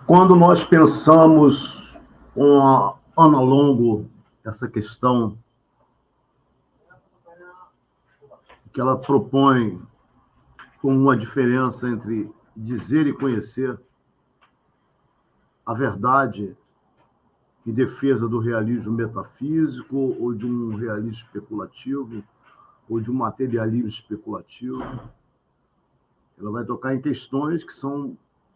Quando nós pensamos com a Ana Longo, essa questão que ela propõe com uma diferença entre dizer e conhecer, a verdade em defesa do realismo metafísico ou de um realismo especulativo ou de um materialismo especulativo, ela vai tocar em questões que são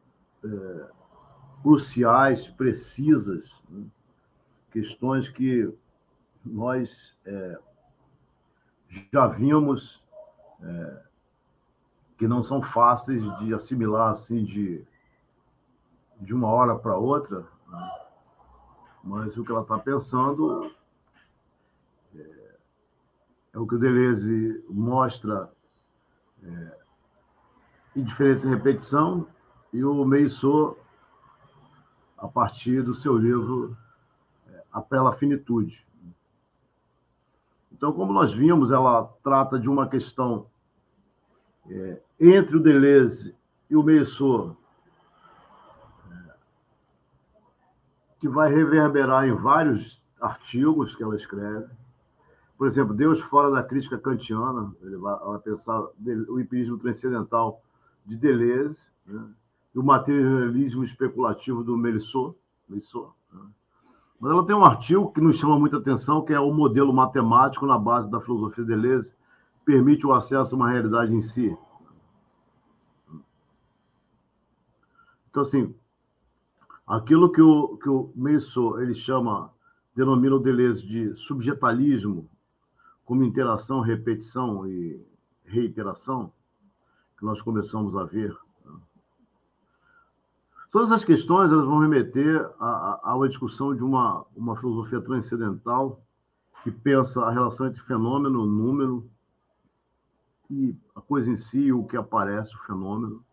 cruciais, precisas, né? Questões que nós já vimos que não são fáceis de assimilar assim de uma hora para outra, né? Mas o que ela está pensando é o que o Deleuze mostra em diferença e repetição, e o Meissot, a partir do seu livro Apela à Finitude. Então, como nós vimos, ela trata de uma questão entre o Deleuze e o Meissot, que vai reverberar em vários artigos que ela escreve. Por exemplo, Deus fora da crítica kantiana, ele vai pensar o empirismo transcendental de Deleuze, né? E o materialismo especulativo do Meissot, né? Mas ela tem um artigo que nos chama muita atenção, que é o modelo matemático na base da filosofia de Deleuze, permite o acesso a uma realidade em si. Então, assim, aquilo que o Meissot ele denomina o Deleuze de subjetalismo, como interação, repetição e reiteração, que nós começamos a ver. Todas as questões elas vão remeter a uma discussão de uma filosofia transcendental que pensa a relação entre fenômeno, número e a coisa em si, o que aparece, o fenômeno.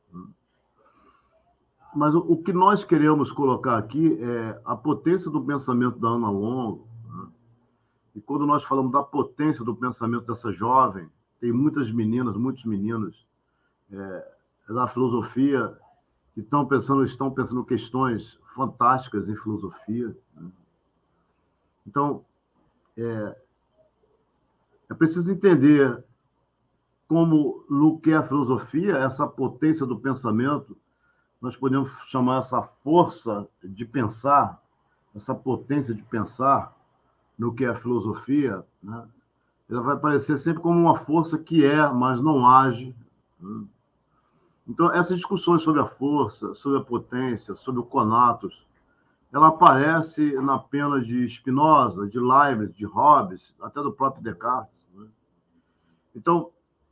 Mas o que nós queremos colocar aqui é a potência do pensamento da Ana Longo, né? E quando nós falamos da potência do pensamento dessa jovem, tem muitas meninas, muitos meninos da filosofia que estão pensando questões fantásticas em filosofia, né? Então, é preciso entender como, no que é a filosofia, essa potência do pensamento, nós podemos chamar essa força de pensar, essa potência de pensar no que é a filosofia, né? Ela vai aparecer sempre como uma força que mas não age, né? Então, essas discussões sobre a força, sobre a potência, sobre o conatos, ela aparece na pena de Spinoza, de Leibniz, de Hobbes, até do próprio Descartes, né? Então,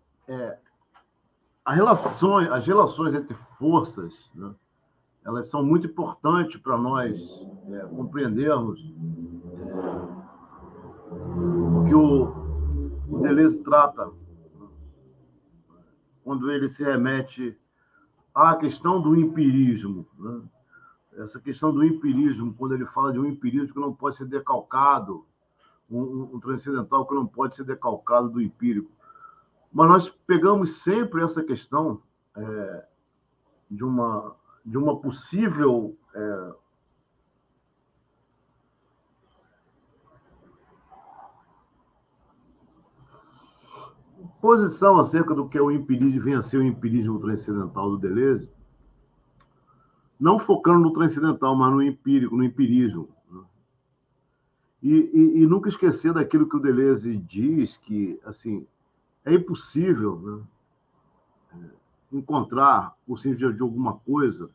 as relações entre forças, né, elas são muito importantes para nós compreendermos o que o Deleuze trata quando ele se remete à questão do empirismo, né? Essa questão do empirismo, quando ele fala de um empirismo que não pode ser decalcado, um transcendental que não pode ser decalcado do empírico. Mas nós pegamos sempre essa questão de uma possível posição acerca do que é o empirismo, vem a ser o empirismo transcendental do Deleuze, não focando no transcendental, mas no empírico, no empirismo, né? E nunca esquecer daquilo que o Deleuze diz, que assim, é impossível, né, encontrar o sentido de alguma coisa,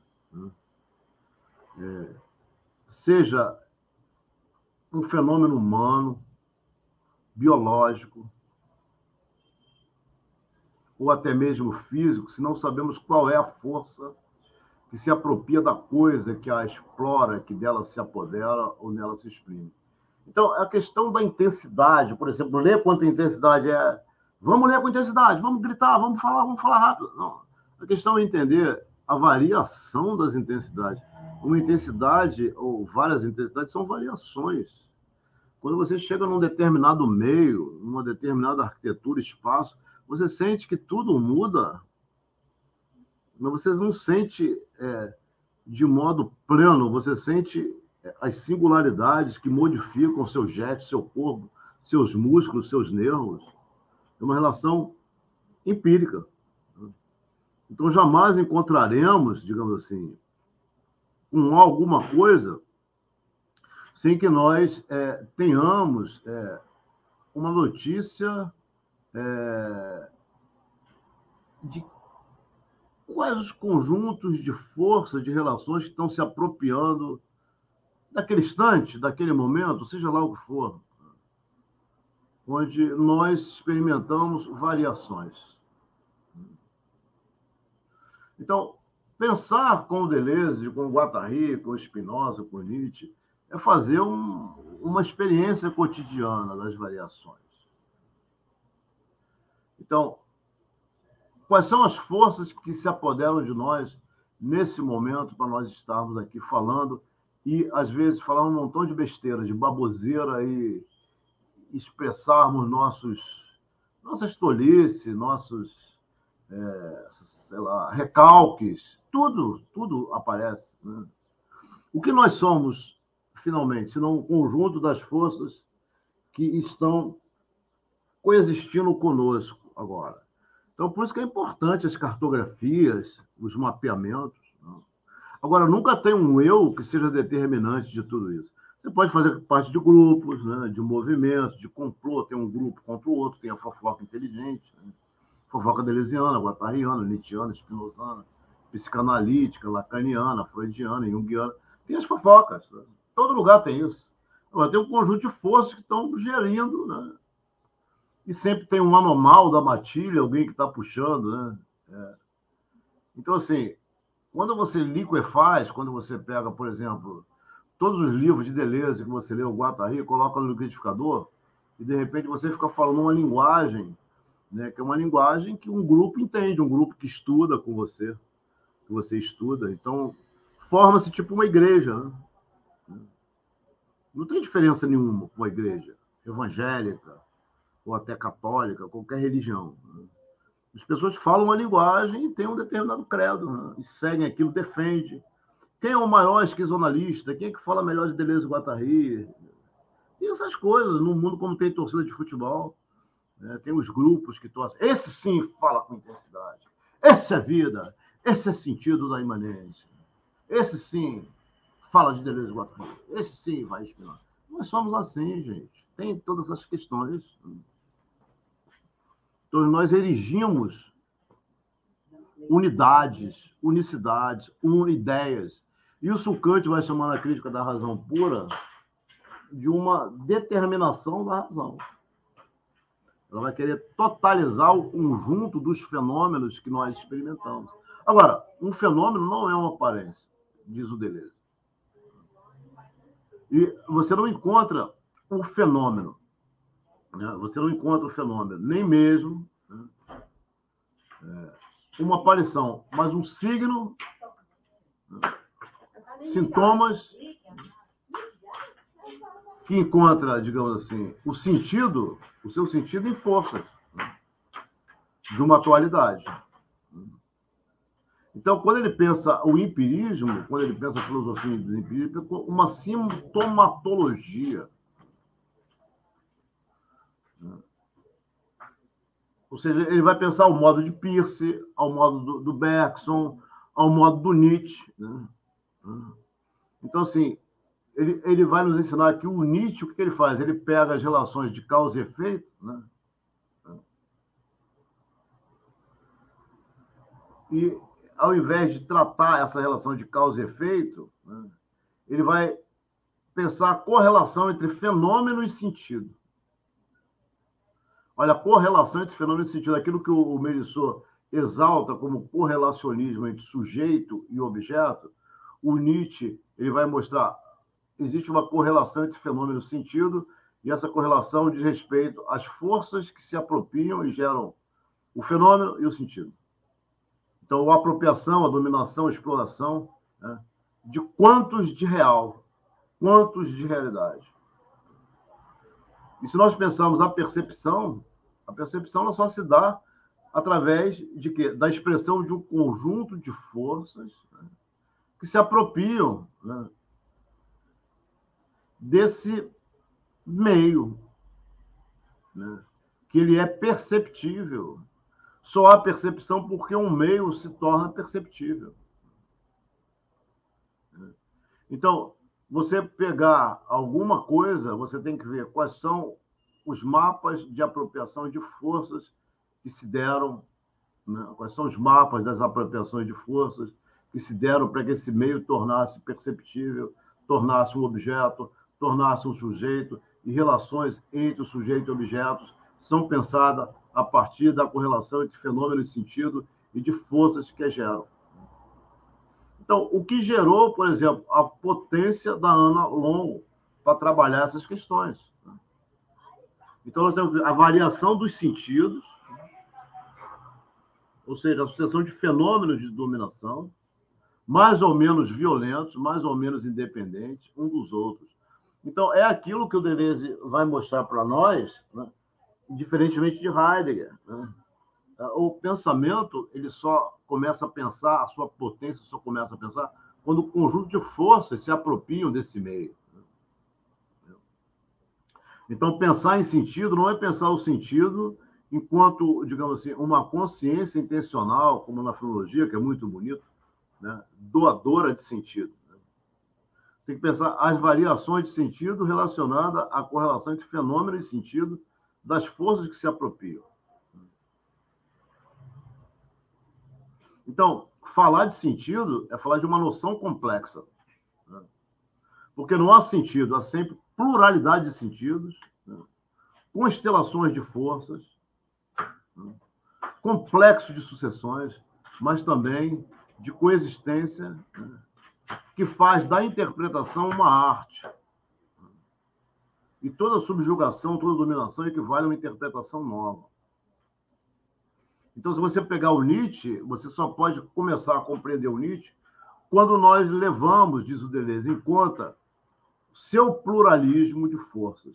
né, seja um fenômeno humano, biológico, ou até mesmo físico, se não sabemos qual é a força que se apropria da coisa, que a explora, que dela se apodera ou nela se exprime. Então, a questão da intensidade, por exemplo, ler quanto intensidade é. Vamos ler com intensidade, vamos gritar, vamos falar rápido. Não. A questão é entender a variação das intensidades. Uma intensidade ou várias intensidades são variações. Quando você chega num determinado meio, numa determinada arquitetura, espaço, você sente que tudo muda, mas você não sente de modo pleno, você sente as singularidades que modificam seu jet, seu corpo, seus músculos, seus nervos. É uma relação empírica. Então, jamais encontraremos, digamos assim, alguma coisa sem que nós tenhamos uma notícia de quais os conjuntos de forças, de relações que estão se apropriando daquele instante, daquele momento, seja lá o que for, onde nós experimentamos variações. Então, pensar com o Deleuze, com o Guattari, com o Spinoza, com o Nietzsche, é fazer uma experiência cotidiana das variações. Então, quais são as forças que se apoderam de nós nesse momento para nós estarmos aqui falando e, às vezes, falar um montão de besteira, de baboseira e expressarmos nossas tolices, nossos, sei lá, recalques, tudo aparece. Né? O que nós somos, finalmente, senão um conjunto das forças que estão coexistindo conosco agora. Então, por isso que é importante as cartografias, os mapeamentos. Né? Agora, nunca tem um eu que seja determinante de tudo isso. Você pode fazer parte de grupos, né, de movimentos, de complô, tem um grupo contra o outro, tem a fofoca inteligente, né? Fofoca deleuziana, guattariana, nietzschiana, spinozana, psicanalítica, lacaniana, freudiana, junguiana. Tem as fofocas. Né? Todo lugar tem isso. Agora, tem um conjunto de forças que estão gerindo, né? E sempre tem um anormal da matilha, alguém que está puxando, né? Então, assim, quando você liquefaz, quando você pega, por exemplo, todos os livros de Deleuze que você lê, o Guattari, coloca no liquidificador e, de repente, você fica falando uma linguagem, né, que é uma linguagem que um grupo entende, um grupo que estuda com você, que você estuda. Então, forma-se tipo uma igreja. Né? Não tem diferença nenhuma com a igreja evangélica ou até católica, qualquer religião. Né? As pessoas falam uma linguagem e têm um determinado credo, né? E seguem aquilo, defendem. Quem é o maior esquizonalista? Quem é que fala melhor de Deleuze e Guattari? Tem essas coisas no mundo, como tem torcida de futebol. Né? Tem os grupos que torcem. Esse sim fala com intensidade. Essa é vida. Esse é sentido da imanência. Esse sim fala de Deleuze e Guattari. Esse sim vai inspirar. Nós somos assim, gente. Tem todas essas questões. Então, nós erigimos unidades, unicidades, ideias. Isso o Kant vai chamar na crítica da razão pura de uma determinação da razão. Ela vai querer totalizar o conjunto dos fenômenos que nós experimentamos. Agora, um fenômeno não é uma aparência, diz o Deleuze. E você não encontra o fenômeno. Né? Você não encontra o fenômeno, nem mesmo, né, uma aparição, mas um signo, né, sintomas que encontra, digamos assim, o seu sentido em forças, né, de uma atualidade. Então, quando ele pensa o empirismo, quando ele pensa a filosofia do empirismo, é uma sintomatologia. Ou seja, ele vai pensar ao modo de Peirce, ao modo do Bergson, ao modo do Nietzsche. Né? Então, assim, ele vai nos ensinar que o Nietzsche, o que ele faz? Ele pega as relações de causa e efeito, né? E, ao invés de tratar essa relação de causa e efeito, né, ele vai pensar a correlação entre fenômeno e sentido. Olha, a correlação entre fenômeno e sentido, aquilo que o Melisot exalta como correlacionismo entre sujeito e objeto, o Nietzsche ele vai mostrar existe uma correlação entre fenômeno e sentido, e essa correlação diz respeito às forças que se apropriam e geram o fenômeno e o sentido. Então, a apropriação, a dominação, a exploração, né, de quantos de real, quantos de realidade. E se nós pensarmos a percepção ela só se dá através de quê? Da expressão de um conjunto de forças, né, que se apropriam, né, desse meio, né, que ele é perceptível. Só há percepção porque um meio se torna perceptível. Então, você pegar alguma coisa, você tem que ver quais são os mapas de apropriação de forças que se deram, né? Quais são os mapas das apropriações de forças que se deram para que esse meio tornasse perceptível, tornasse um objeto, tornasse um sujeito, e relações entre o sujeito e objetos são pensadas a partir da correlação entre fenômeno e sentido e de forças que as geram. Então, o que gerou, por exemplo, a potência da Ana Longo para trabalhar essas questões. Então, nós temos a variação dos sentidos, ou seja, a sucessão de fenômenos de dominação, mais ou menos violentos, mais ou menos independentes um dos outros. Então, é aquilo que o Deleuze vai mostrar para nós, né, diferentemente de Heidegger. Né? O pensamento, ele só começa a pensar, a sua potência só começa a pensar quando o conjunto de forças se apropriam desse meio. Então, pensar em sentido não é pensar o sentido enquanto, digamos assim, uma consciência intencional, como na filologia, que é muito bonito, né, doadora de sentido. Tem que pensar as variações de sentido relacionadas à correlação entre fenômeno e sentido das forças que se apropriam. Então, falar de sentido é falar de uma noção complexa. Né? Porque não há sentido, há sempre pluralidade de sentidos, né? Constelações de forças, né? Complexo de sucessões, mas também de coexistência, né? Que faz da interpretação uma arte. E toda subjugação, toda dominação equivale a uma interpretação nova. Então, se você pegar o Nietzsche, você só pode começar a compreender o Nietzsche quando nós levamos, diz o Deleuze, em conta seu pluralismo de forças.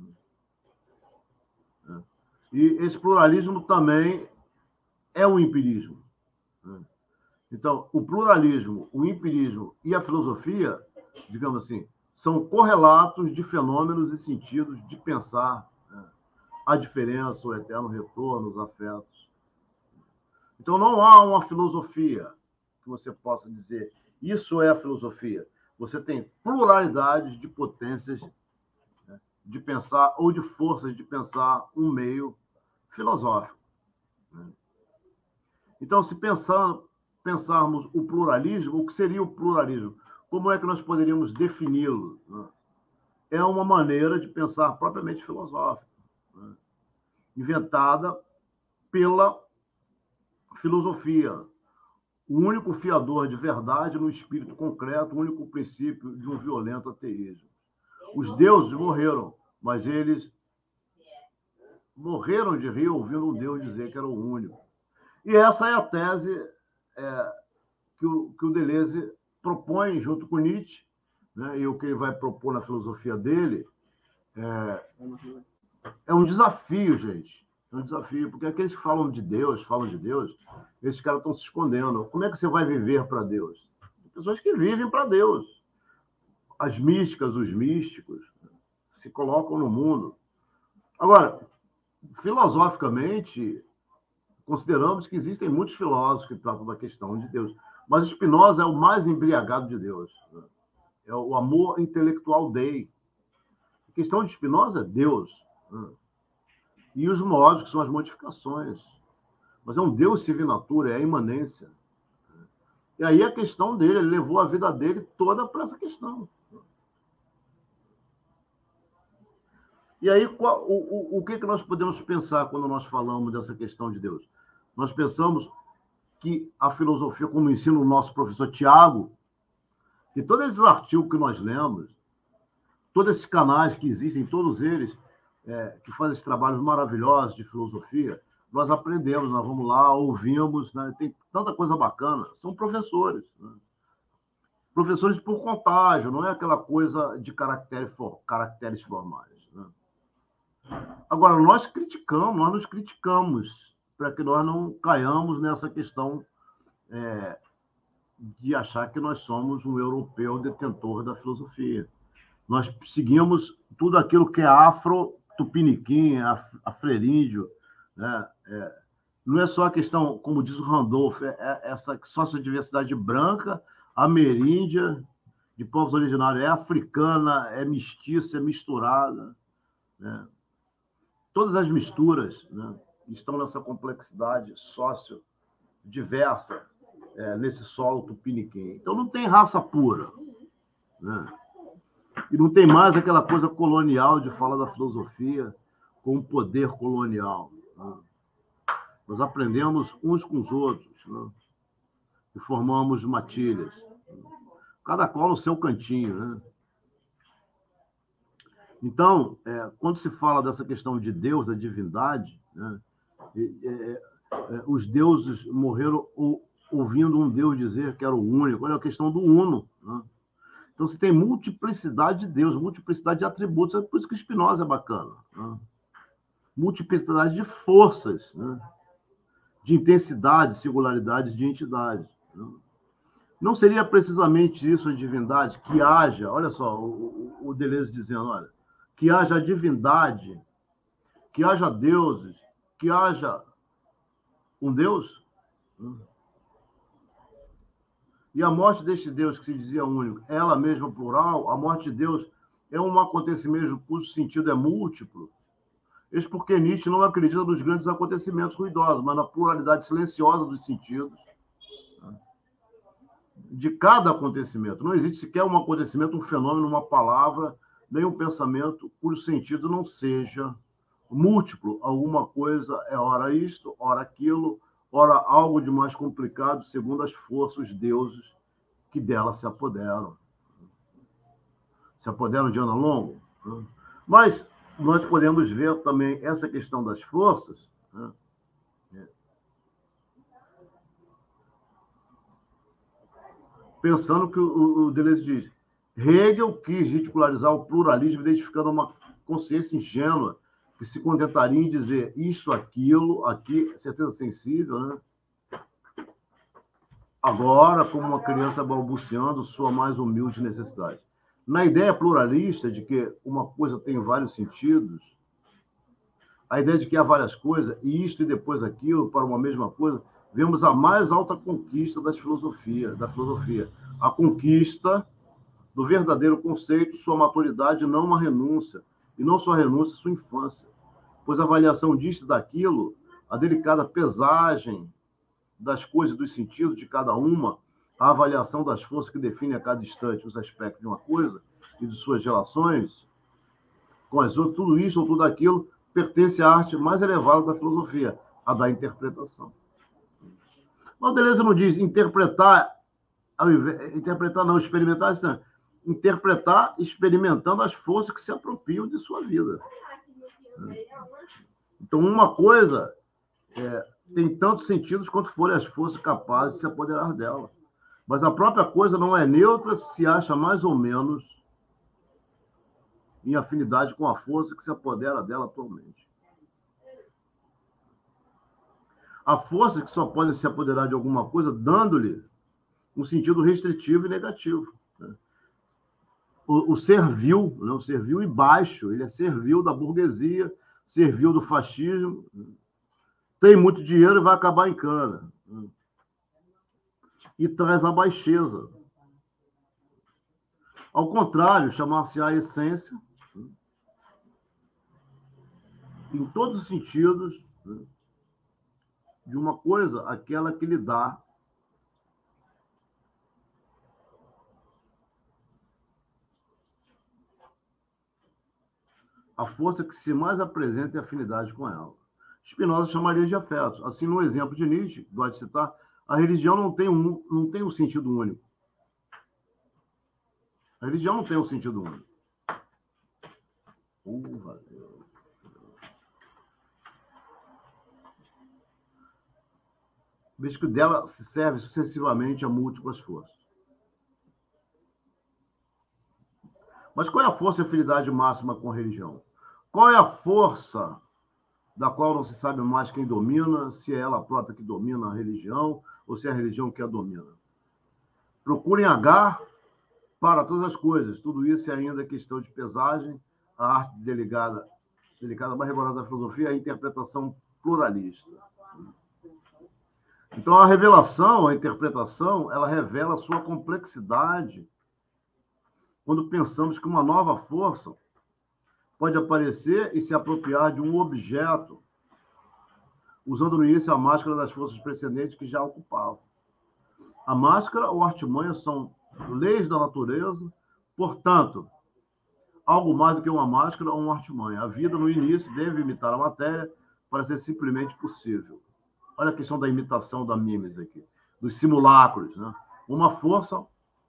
E esse pluralismo também é o empirismo. Então, o pluralismo, o empirismo e a filosofia, digamos assim, são correlatos de fenômenos e sentidos de pensar, né, a diferença, o eterno retorno, os afetos. Então, não há uma filosofia que você possa dizer isso é a filosofia. Você tem pluralidades de potências, né, de pensar ou de forças de pensar um meio filosófico. Né? Então, se pensarmos o pluralismo, o que seria o pluralismo? Como é que nós poderíamos defini-lo? Né? É uma maneira de pensar propriamente filosófica, né? Inventada pela filosofia, o único fiador de verdade no espírito concreto, o único princípio de um violento ateísmo. Os deuses morreram, mas eles morreram de rir ouvindo um Deus dizer que era o único. E essa é a tese que o Deleuze propõe junto com Nietzsche, né? E o que ele vai propor na filosofia dele é um desafio, gente. É um desafio, porque aqueles que falam de Deus, esses caras estão se escondendo. Como é que você vai viver para Deus? Pessoas que vivem para Deus. As místicas, os místicos, se colocam no mundo. Agora, filosoficamente, consideramos que existem muitos filósofos que tratam da questão de Deus, mas Spinoza é o mais embriagado de Deus. É o amor intelectual dei. A questão de Spinoza é Deus. E os modos, que são as modificações. Mas é um Deus civil-natura, é a imanência. E aí a questão dele, ele levou a vida dele toda para essa questão. E aí, o que nós podemos pensar quando nós falamos dessa questão de Deus? Nós pensamos que a filosofia, como ensina o nosso professor Tiago, que todos esses artigos que nós lemos, todos esses canais que existem, todos eles, que fazem esses trabalhos maravilhosos de filosofia, nós aprendemos, nós vamos lá, ouvimos, né? Tem tanta coisa bacana. São professores. Né? Professores por contágio, não é aquela coisa de caracteres formais. Né? Agora, nós nos criticamos para que nós não caiamos nessa questão de achar que nós somos um europeu detentor da filosofia. Nós seguimos tudo aquilo que é afro-tupiniquim, afreríndio, né? Não é só a questão, como diz o Randolph, essa sociodiversidade branca, ameríndia, de povos originários, é africana, é mestiça, é misturada, né? Todas as misturas, né, estão nessa complexidade socio-diversa, nesse solo tupiniquim. Então não tem raça pura, né? E não tem mais aquela coisa colonial de falar da filosofia com um poder colonial, né? Nós aprendemos uns com os outros, né? E formamos matilhas, cada qual no seu cantinho, né? Então, quando se fala dessa questão de Deus, da divindade, né, os deuses morreram ouvindo um Deus dizer que era o único. Olha a questão do uno, né? Então, você tem multiplicidade de Deus, multiplicidade de atributos. É por isso que Spinoza é bacana, né? Multiplicidade de forças, né? De intensidade, singularidade, de entidade, né? Não seria precisamente isso a divindade? Que haja, olha só, o Deleuze dizendo, olha, que haja divindade, que haja deuses, que haja um Deus, né? E a morte deste Deus, que se dizia único, ela mesma plural, a morte de Deus é um acontecimento cujo sentido é múltiplo. Eis porque Nietzsche não acredita nos grandes acontecimentos ruidosos, mas na pluralidade silenciosa dos sentidos, né, de cada acontecimento. Não existe sequer um acontecimento, um fenômeno, uma palavra, nem um pensamento cujo sentido não seja múltiplo. Alguma coisa é ora isto, ora aquilo, ora algo de mais complicado, segundo as forças, os deuses que dela se apoderam. Se apoderam de Ana Longo, né? Mas nós podemos ver também essa questão das forças, né, pensando que o Deleuze diz, Hegel quis ridicularizar o pluralismo, identificando uma consciência ingênua que se contentaria em dizer isto, aquilo, aqui, certeza sensível, né? Agora, como uma criança balbuciando sua mais humilde necessidade. Na ideia pluralista de que uma coisa tem vários sentidos, a ideia de que há várias coisas, e isto e depois aquilo, para uma mesma coisa, vemos a mais alta conquista da filosofia. A conquista do verdadeiro conceito, sua maturidade, não uma renúncia, e não sua renúncia, sua infância. Pois a avaliação disto e daquilo, a delicada pesagem das coisas e dos sentidos de cada uma, a avaliação das forças que definem a cada instante os aspectos de uma coisa e de suas relações com as outras, tudo isso ou tudo aquilo pertence à arte mais elevada da filosofia, a da interpretação. Mas o Deleuze não diz interpretar não, experimentar, interpretar experimentando as forças que se apropriam de sua vida. Então, uma coisa tem tantos sentidos quanto forem as forças capazes de se apoderar dela. Mas a própria coisa não é neutra, se acha mais ou menos em afinidade com a força que se apodera dela atualmente. Há forças que só podem se apoderar de alguma coisa dando-lhe um sentido restritivo e negativo, né? O servil, né? O servil e baixo, ele é servil da burguesia, servil do fascismo, tem muito dinheiro e vai acabar em cana, né? E traz a baixeza. Ao contrário, chamar-se-á a essência, né, em todos os sentidos, né, de uma coisa, aquela que lhe dá a força que se mais apresenta em afinidade com ela. Spinoza chamaria de afeto. Assim, no exemplo de Nietzsche, gosto de citar, a religião não tem um sentido único. A religião não tem um sentido único. Valeu. Veja que dela se serve sucessivamente a múltiplas forças. Mas qual é a força e afinidade máxima com a religião? Qual é a força da qual não se sabe mais quem domina, se é ela própria que domina a religião ou se é a religião que a domina? Procurem H para todas as coisas. Tudo isso é ainda questão de pesagem, a arte delicada mais rigorosa da filosofia, a interpretação pluralista. Então, a revelação, a interpretação, ela revela a sua complexidade quando pensamos que uma nova força pode aparecer e se apropriar de um objeto, usando no início a máscara das forças precedentes que já ocupavam. A máscara ou artimanha são leis da natureza, portanto, algo mais do que uma máscara ou uma artimanha. A vida, no início, deve imitar a matéria para ser simplesmente possível. Olha a questão da imitação da mimes aqui, dos simulacros, né? Uma força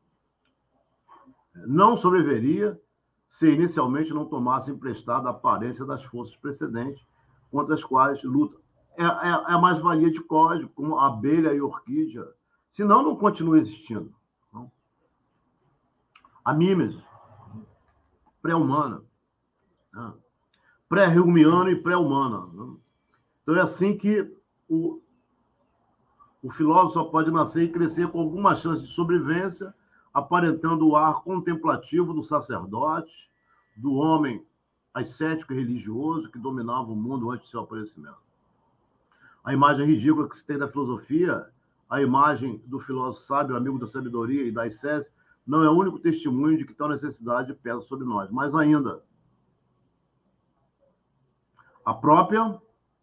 não sobreviveria se inicialmente não tomasse emprestada a aparência das forças precedentes contra as quais luta. É a mais-valia de código, como a abelha e a orquídea. Senão, não continua existindo. Não? A mimes, pré-humana, né? Pré-humiana e pré-humana. Né? Então, é assim que o filósofo só pode nascer e crescer com alguma chance de sobrevivência, aparentando o ar contemplativo do sacerdote, do homem ascético e religioso que dominava o mundo antes de seu aparecimento. A imagem ridícula que se tem da filosofia, a imagem do filósofo sábio, amigo da sabedoria e da ascese, não é o único testemunho de que tal necessidade pesa sobre nós. Mas ainda, a própria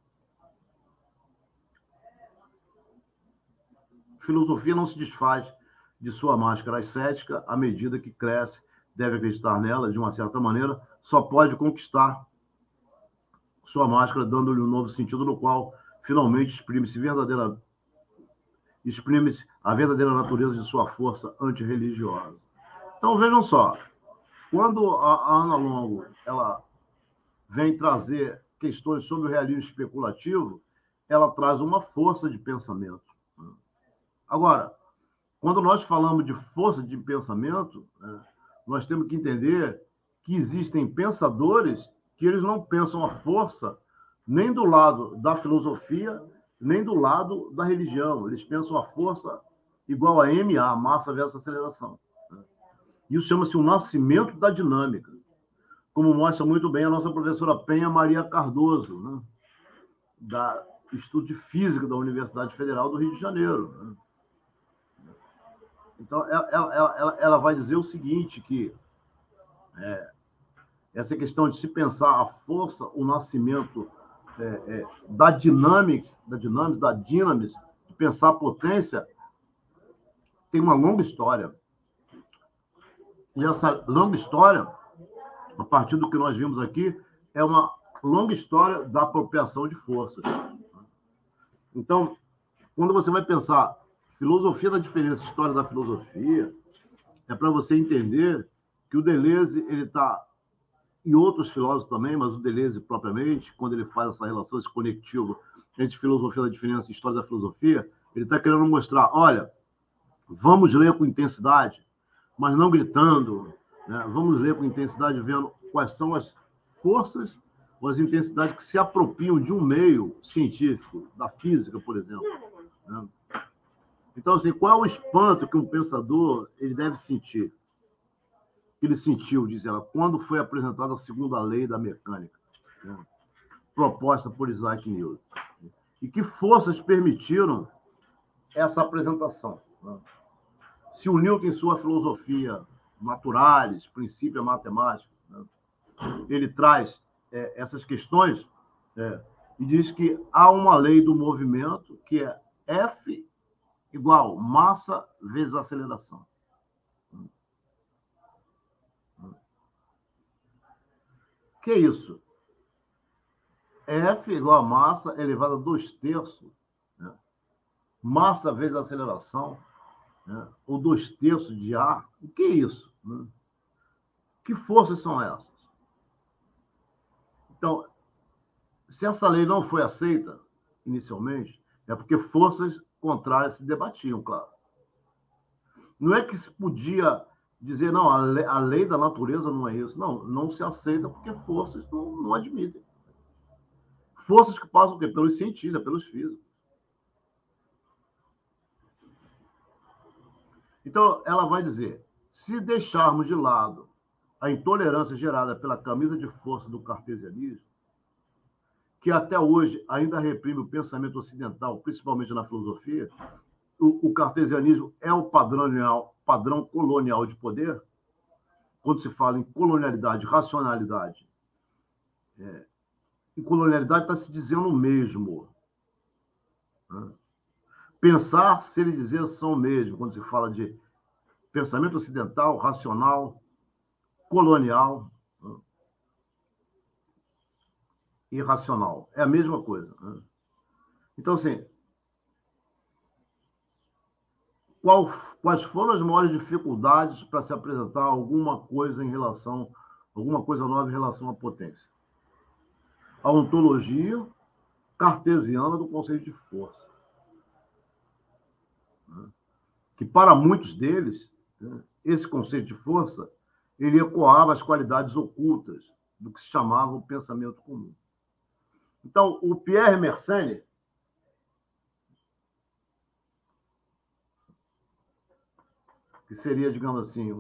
filosofia não se desfaz de sua máscara ascética à medida que cresce, deve acreditar nela de uma certa maneira, só pode conquistar sua máscara dando-lhe um novo sentido no qual finalmente exprime-se a verdadeira natureza de sua força antirreligiosa. Então, vejam só, quando a Ana Longo ela vem trazer questões sobre o realismo especulativo, ela traz uma força de pensamento. Agora, quando nós falamos de força de pensamento, né, nós temos que entender que existem pensadores que eles não pensam a força nem do lado da filosofia, nem do lado da religião. Eles pensam a força igual a MA, massa versus aceleração. Isso chama-se o nascimento da dinâmica, como mostra muito bem a nossa professora Penha Maria Cardoso, né, da Instituto de Física da Universidade Federal do Rio de Janeiro. Né? Então, ela vai dizer o seguinte, que essa questão de se pensar a força, o nascimento da dinamis, de pensar a potência, tem uma longa história. E essa longa história, a partir do que nós vimos aqui, é uma longa história da apropriação de forças. Então, quando você vai pensar filosofia da diferença, história da filosofia, é para você entender que o Deleuze, ele está, e outros filósofos também, mas o Deleuze propriamente, quando ele faz essa relação, esse conectivo entre filosofia da diferença e história da filosofia, ele está querendo mostrar, olha, vamos ler com intensidade, mas não gritando, né? Vamos ler com intensidade vendo quais são as forças ou as intensidades que se apropriam de um meio científico, da física, por exemplo. Né? Então, assim, qual é o espanto que um pensador ele deve sentir? Que ele sentiu, diz ela, quando foi apresentada a segunda lei da mecânica, né, proposta por Isaac Newton. E que forças permitiram essa apresentação? Né? Se o Newton, em sua filosofia naturalis, princípio matemático, né, ele traz essas questões e diz que há uma lei do movimento que é F igual massa vezes aceleração. O que é isso? F igual a massa elevada a 2/3, né? Massa vezes aceleração, né? Ou 2/3 de ar. O que é isso? Né? Que forças são essas? Então, se essa lei não foi aceita inicialmente, é porque forças contrárias se debatiam, claro. Não é que se podia dizer, não, a lei da natureza não é isso. Não, não se aceita porque forças não admitem. Forças que passam o quê? Pelos cientistas, pelos físicos. Então, ela vai dizer, se deixarmos de lado a intolerância gerada pela camisa de força do cartesianismo, que até hoje ainda reprime o pensamento ocidental, principalmente na filosofia, o cartesianismo é o padrão colonial de poder. Quando se fala em colonialidade, racionalidade, em colonialidade está se dizendo o mesmo. Né? Pensar, ser e dizer são o mesmo, quando se fala de pensamento ocidental, racional, colonial, né? E racional. É a mesma coisa. Né? Então, assim, quais foram as maiores dificuldades para se apresentar alguma coisa nova em relação à potência? A ontologia cartesiana do conceito de força. Que para muitos deles, esse conceito de força, ele ecoava as qualidades ocultas do que se chamava o pensamento comum. Então, o Pierre Mersenne, que seria, digamos assim,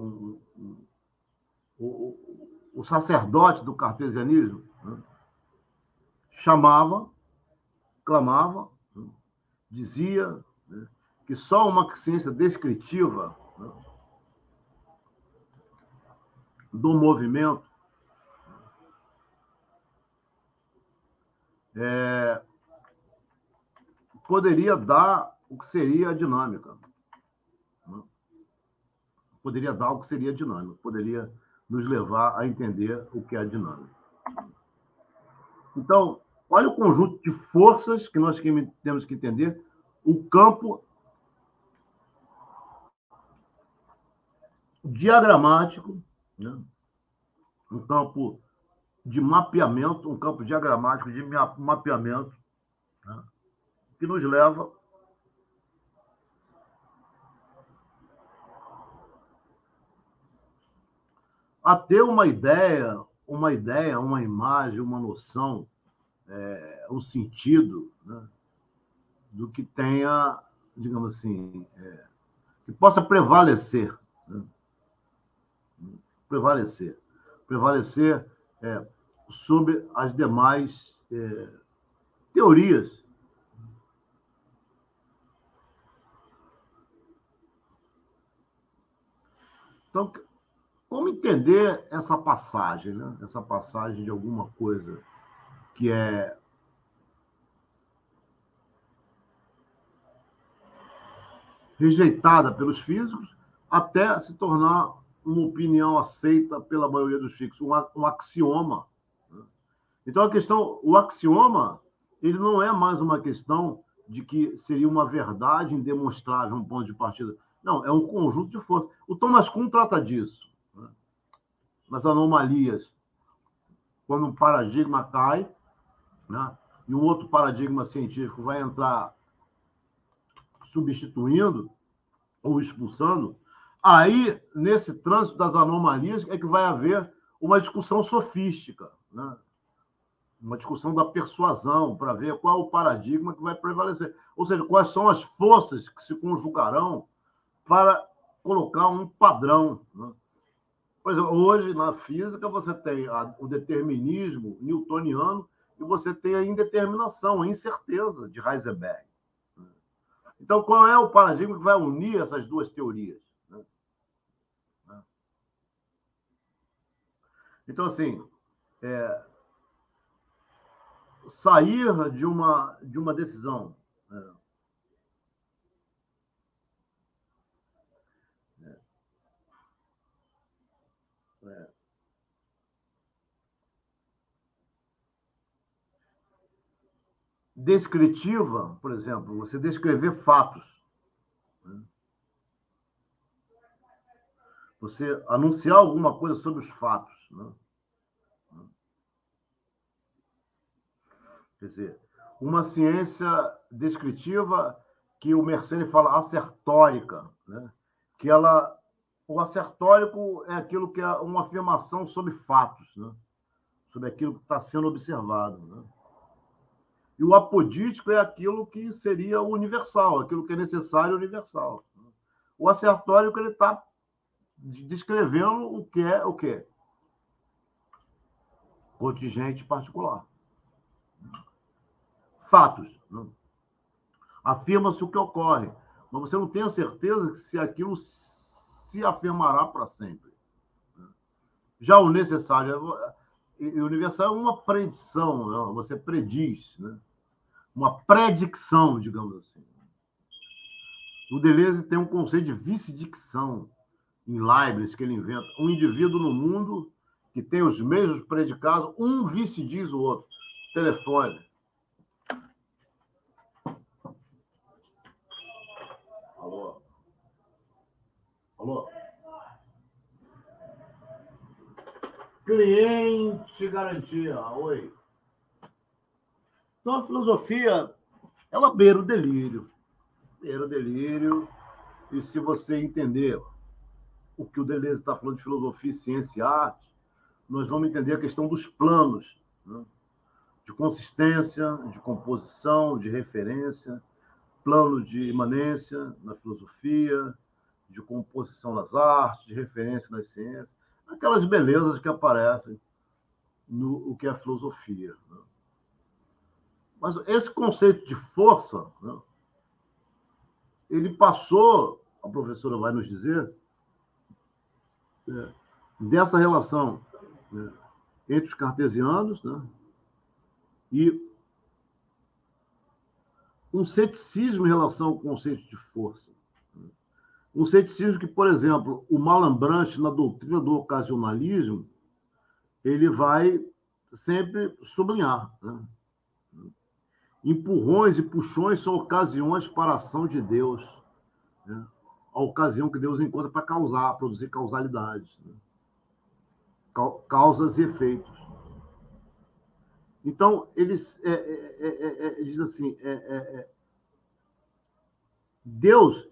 o sacerdote do cartesianismo, né? Chamava, clamava, né? Dizia, né? Que só uma ciência descritiva, né? Do movimento poderia dar o que seria a dinâmica. Né? Poderia dar o que seria a dinâmica, poderia nos levar a entender o que é a dinâmica. Então, olha o conjunto de forças que nós temos que entender, o campo diagramático, né? Um campo de mapeamento, um campo diagramático de mapeamento, né? Que nos leva a ter uma ideia, uma imagem, uma noção, um sentido, né? Do que tenha, digamos assim, que possa prevalecer, né? Prevalecer sobre as demais teorias. Então, como entender essa passagem, né? Essa passagem de alguma coisa que é rejeitada pelos físicos até se tornar uma opinião aceita pela maioria dos físicos, um axioma. Então, o axioma, ele não é mais uma questão de que seria uma verdade indemonstrável, um ponto de partida. Não, é um conjunto de forças. O Thomas Kuhn trata disso, né? Nas anomalias. Quando um paradigma cai, né? E um outro paradigma científico vai entrar substituindo ou expulsando, aí, nesse trânsito das anomalias, é que vai haver uma discussão sofística, né? Uma discussão da persuasão, para ver qual é o paradigma que vai prevalecer. Ou seja, quais são as forças que se conjugarão para colocar um padrão, né? Por exemplo, hoje, na física, você tem o determinismo newtoniano e você tem a indeterminação, a incerteza de Heisenberg. Então, qual é o paradigma que vai unir essas duas teorias? Então, assim, sair de uma decisão descritiva, por exemplo, você descrever fatos, né? Você anunciar alguma coisa sobre os fatos, né? Quer dizer, uma ciência descritiva que o Mersenne fala assertórica, né? Que o assertórico é aquilo que é uma afirmação sobre fatos, né? Sobre aquilo que está sendo observado, né? E o apodítico é aquilo que seria o universal, aquilo que é necessário universal. O acertório que ele está descrevendo o que é o quê? Contingente particular. Fatos. Né? Afirma-se o que ocorre, mas você não tem a certeza se aquilo se afirmará para sempre. Já o necessário e o universal é uma predição, né? Você prediz, né? Uma predicção, digamos assim. O Deleuze tem um conceito de vice-dicção em Leibniz, que ele inventa. Um indivíduo no mundo que tem os mesmos predicados, um vice-diz o outro. Telefone. Alô? Alô? Cliente garantia. Oi. Então, a filosofia, ela beira o delírio. Beira o delírio. E se você entender o que o Deleuze está falando de filosofia, ciência e arte, nós vamos entender a questão dos planos, né? De consistência, de composição, de referência, plano de imanência na filosofia, de composição nas artes, de referência nas ciências, aquelas belezas que aparecem no que é a filosofia. Né? Mas esse conceito de força, né, ele passou, a professora vai nos dizer, dessa relação, né, entre os cartesianos, né, e um ceticismo em relação ao conceito de força. Um ceticismo que, por exemplo, o Malebranche, na doutrina do ocasionalismo, ele vai sempre sublinhar. Né? Empurrões e puxões são ocasiões para a ação de Deus. Né? A ocasião que Deus encontra para causar, produzir causalidades. Né? Causas e efeitos. Então, ele diz assim, Deus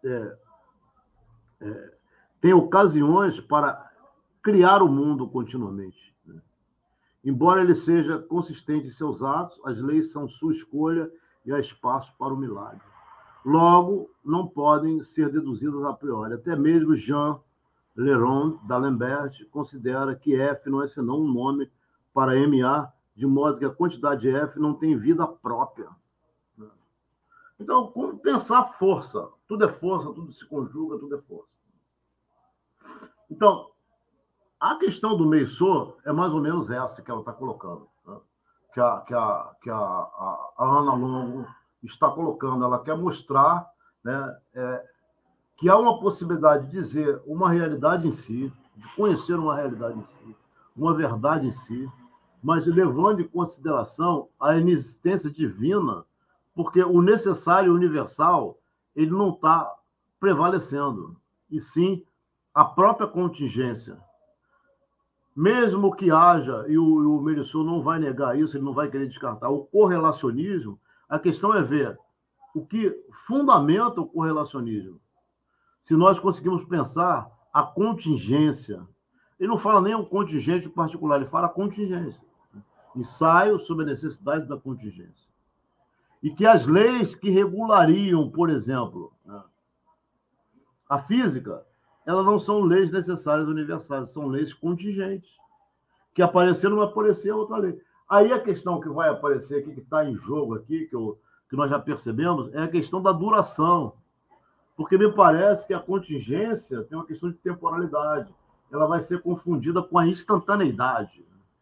tem ocasiões para criar o mundo continuamente. Né? Embora ele seja consistente em seus atos, as leis são sua escolha e há espaço para o milagre. Logo, não podem ser deduzidas a priori. Até mesmo Jean Leron d'Alembert considera que F não é senão um nome para MA, de modo que a quantidade de F não tem vida própria. Então, como pensar força? Tudo é força, tudo se conjuga, tudo é força. Então, a questão do Meissot é mais ou menos essa que ela está colocando, né? que a Ana Longo está colocando. Ela quer mostrar, né, que há uma possibilidade de dizer uma realidade em si, de conhecer uma realidade em si, uma verdade em si, mas levando em consideração a inexistência divina, porque o necessário universal ele não está prevalecendo, e sim a própria contingência. Mesmo que haja, e o Meissot não vai negar isso, ele não vai querer descartar, o correlacionismo, a questão é ver o que fundamenta o correlacionismo. Se nós conseguimos pensar a contingência, ele não fala nem o contingente particular, ele fala a contingência. Ensaio sobre a necessidade da contingência. E que as leis que regulariam, por exemplo, né, a física, elas não são leis necessárias universais, são leis contingentes. Que aparecer não vai aparecer outra lei. Aí a questão que vai aparecer aqui, que está em jogo aqui, que nós já percebemos, é a questão da duração. Porque me parece que a contingência tem uma questão de temporalidade. Ela vai ser confundida com a instantaneidade.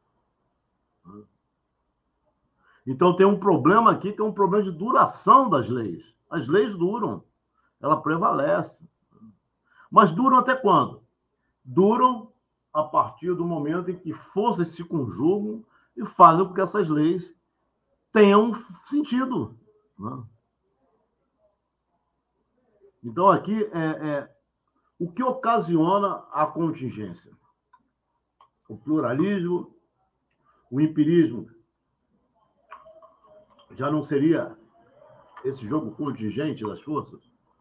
Então tem um problema aqui que é um problema de duração das leis. As leis duram, ela prevalece. Mas duram até quando? Duram a partir do momento em que forças se conjugam e fazem com que essas leis tenham sentido. Né? Então aqui o que ocasiona a contingência? O pluralismo, o empirismo. Já não seria esse jogo contingente das forças?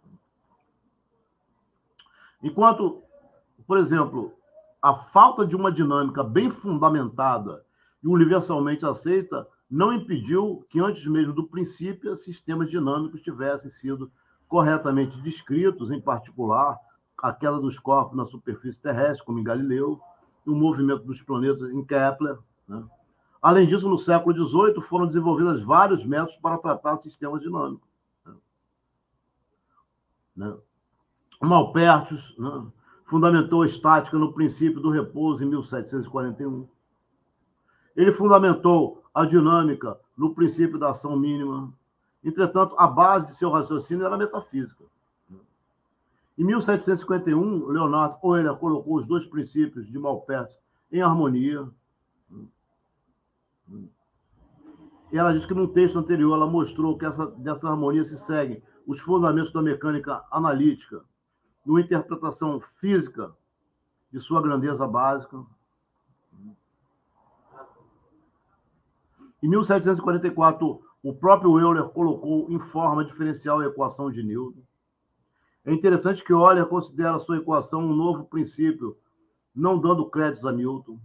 Enquanto, por exemplo, a falta de uma dinâmica bem fundamentada e universalmente aceita não impediu que, antes mesmo do princípio, sistemas dinâmicos tivessem sido corretamente descritos, em particular, a queda dos corpos na superfície terrestre, como em Galileu, e o movimento dos planetas em Kepler, né? Além disso, no século XVIII, foram desenvolvidos vários métodos para tratar sistemas dinâmicos, né? Maupertus, né, fundamentou a estática no princípio do repouso em 1741. Ele fundamentou a dinâmica no princípio da ação mínima. Entretanto, a base de seu raciocínio era a metafísica. Em 1751, Leonardo Euler colocou os dois princípios de Maupertus em harmonia. E ela diz que num texto anterior ela mostrou que dessa harmonia se seguem os fundamentos da mecânica analítica, numa interpretação física de sua grandeza básica. Em 1744, o próprio Euler colocou em forma diferencial a equação de Newton. É interessante que Euler considera a sua equação um novo princípio, não dando créditos a Newton.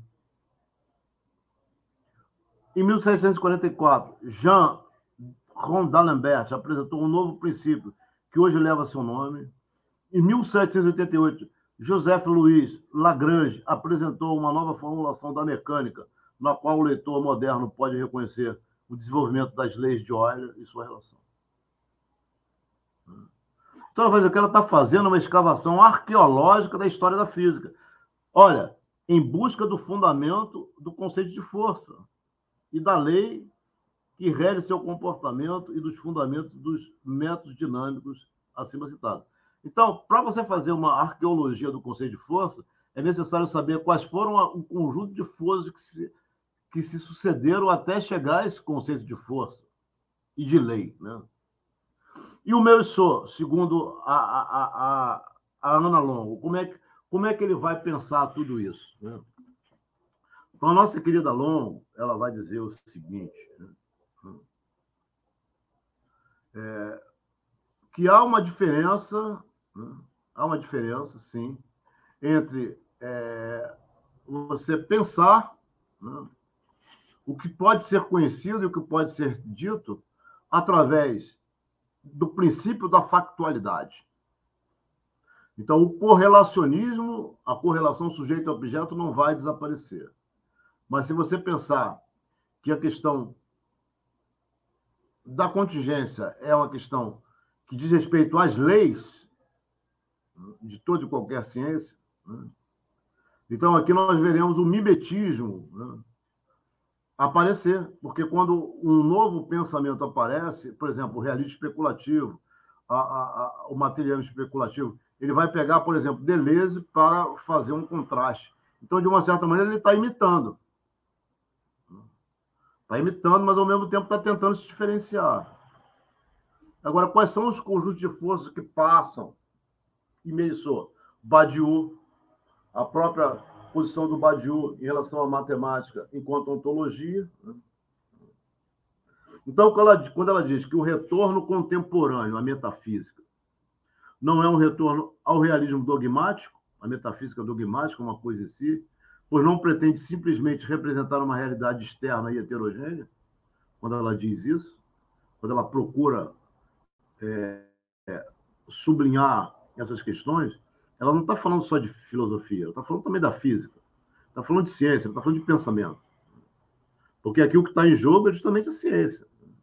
Em 1744, Jean Ronde-D'Alembert apresentou um novo princípio que hoje leva seu nome. Em 1788, Joseph-Louis Lagrange apresentou uma nova formulação da mecânica, na qual o leitor moderno pode reconhecer o desenvolvimento das leis de Euler e sua relação. Então, ela vai dizer que ela está fazendo uma escavação arqueológica da história da física. Olha, em busca do fundamento do conceito de força e da lei que rege seu comportamento e dos fundamentos dos métodos dinâmicos acima citados. Então, para você fazer uma arqueologia do conceito de força, é necessário saber quais foram o conjunto de forças que se sucederam até chegar a esse conceito de força e de lei, né? E o Meurissot, segundo a Ana Longo, como é que ele vai pensar tudo isso, né? Então, a nossa querida Longo, ela vai dizer o seguinte, né? Que há uma diferença, né? Há uma diferença, sim, entre você pensar, né, o que pode ser conhecido e o que pode ser dito através do princípio da factualidade. Então, o correlacionismo, a correlação sujeito-objeto não vai desaparecer. Mas se você pensar que a questão da contingência é uma questão que diz respeito às leis de toda e qualquer ciência, né? Então, aqui nós veremos o mimetismo, né, aparecer, porque quando um novo pensamento aparece, por exemplo, o realismo especulativo, o materialismo especulativo, ele vai pegar, por exemplo, Deleuze para fazer um contraste. Então, de uma certa maneira, ele está imitando. Está imitando, mas ao mesmo tempo está tentando se diferenciar. Agora, quais são os conjuntos de forças que passam? E Meurissot, Badiou, a própria posição do Badiou em relação à matemática enquanto ontologia. Então, quando ela diz que o retorno contemporâneo à metafísica não é um retorno ao realismo dogmático, a metafísica dogmática, uma coisa em si, pois não pretende simplesmente representar uma realidade externa e heterogênea, quando ela diz isso, quando ela procura sublinhar essas questões, ela não está falando só de filosofia, ela está falando também da física, está falando de ciência, está falando de pensamento. Porque aqui o que está em jogo é justamente a ciência.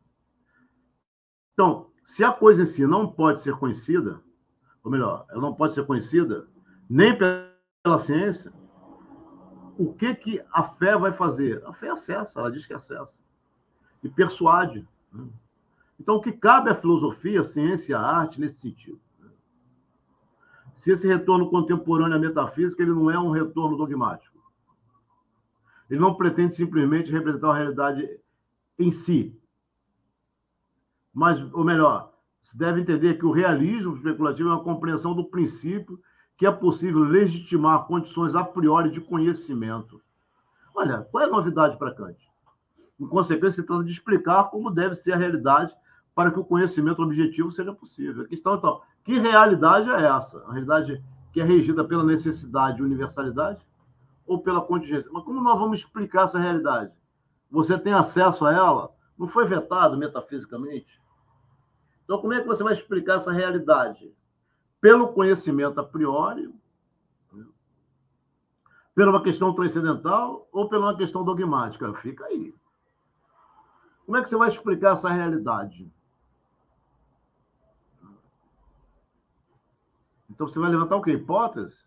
Então, se a coisa em si não pode ser conhecida, ou melhor, ela não pode ser conhecida nem pela ciência, o que a fé vai fazer? A fé acessa, ela diz que acessa. E persuade. Então, o que cabe à filosofia, à ciência, à arte nesse sentido? Se esse retorno contemporâneo à metafísica, ele não é um retorno dogmático. Ele não pretende simplesmente representar uma realidade em si. Mas, ou melhor, se deve entender que o realismo especulativo é uma compreensão do princípio que é possível legitimar condições a priori de conhecimento. Olha, qual é a novidade para Kant? Em consequência, se trata de explicar como deve ser a realidade para que o conhecimento objetivo seja possível. A questão, então, que realidade é essa? A realidade que é regida pela necessidade de universalidade ou pela contingência? Mas como nós vamos explicar essa realidade? Você tem acesso a ela? Não foi vetado metafisicamente? Então, como é que você vai explicar essa realidade? Pelo conhecimento a priori, pela uma questão transcendental ou pela uma questão dogmática? Fica aí. Como é que você vai explicar essa realidade? Então, você vai levantar o quê? Hipótese?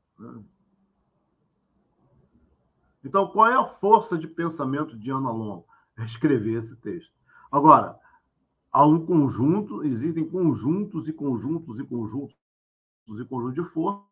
Então, qual é a força de pensamento de Ana Long? Escrever esse texto. Agora, há um conjunto, existem conjuntos e conjuntos e conjuntos e conjuntos de forças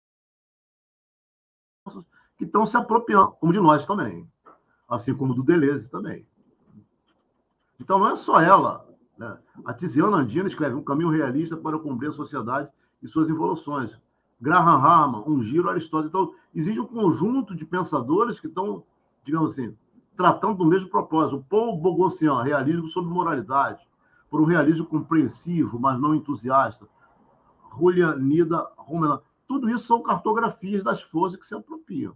que estão se apropriando, como de nós também, assim como do Deleuze também. Então, não é só ela. Né? A Tiziana Andina escreve Um Caminho Realista para compreender a Sociedade e Suas Evoluções. Graham Harman, Um Giro Aristóteles. Então, existe um conjunto de pensadores que estão, digamos assim, tratando do mesmo propósito. O Paul Bogossian, Realismo sobre Moralidade, por um realismo compreensivo, mas não entusiasta. Julia Nida Romelan. Tudo isso são cartografias das forças que se apropriam.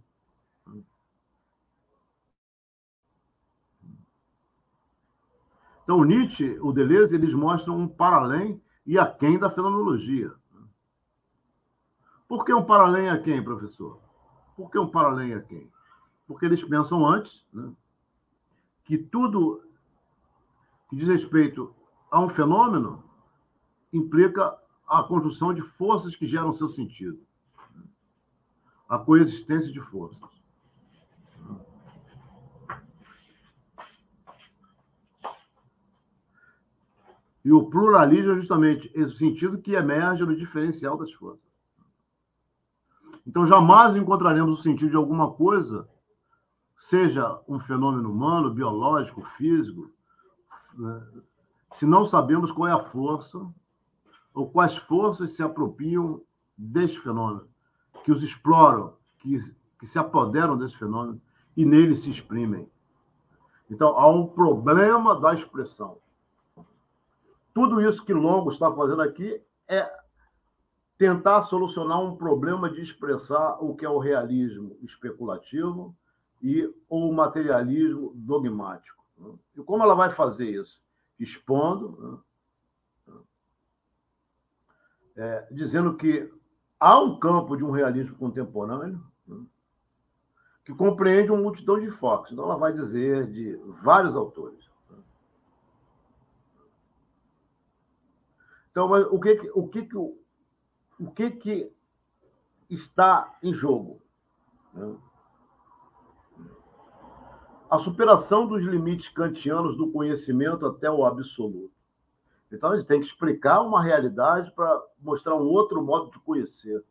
Então, o Nietzsche, o Deleuze, eles mostram um para-além e aquém da fenomenologia. Por que um para-além e aquém, professor? Por que um para-além e aquém? Porque eles pensam antes, né, que tudo que diz respeito a um fenômeno implica a conjunção de forças que geram seu sentido. A coexistência de forças. E o pluralismo é justamente esse sentido que emerge no diferencial das forças. Então, jamais encontraremos o sentido de alguma coisa, seja um fenômeno humano, biológico, físico, né, se não sabemos qual é a força ou quais forças se apropriam deste fenômeno, que os exploram, que se apoderam desse fenômeno e nele se exprimem. Então, há um problema da expressão. Tudo isso que Longo está fazendo aqui é tentar solucionar um problema de expressar o que é o realismo especulativo e o materialismo dogmático. E como ela vai fazer isso? Expondo, dizendo que há um campo de um realismo contemporâneo que compreende uma multidão de focos. Então, ela vai dizer de vários autores. Então, mas o que está em jogo? A superação dos limites kantianos do conhecimento até o absoluto. Então, a gente tem que explicar uma realidade para mostrar um outro modo de conhecer.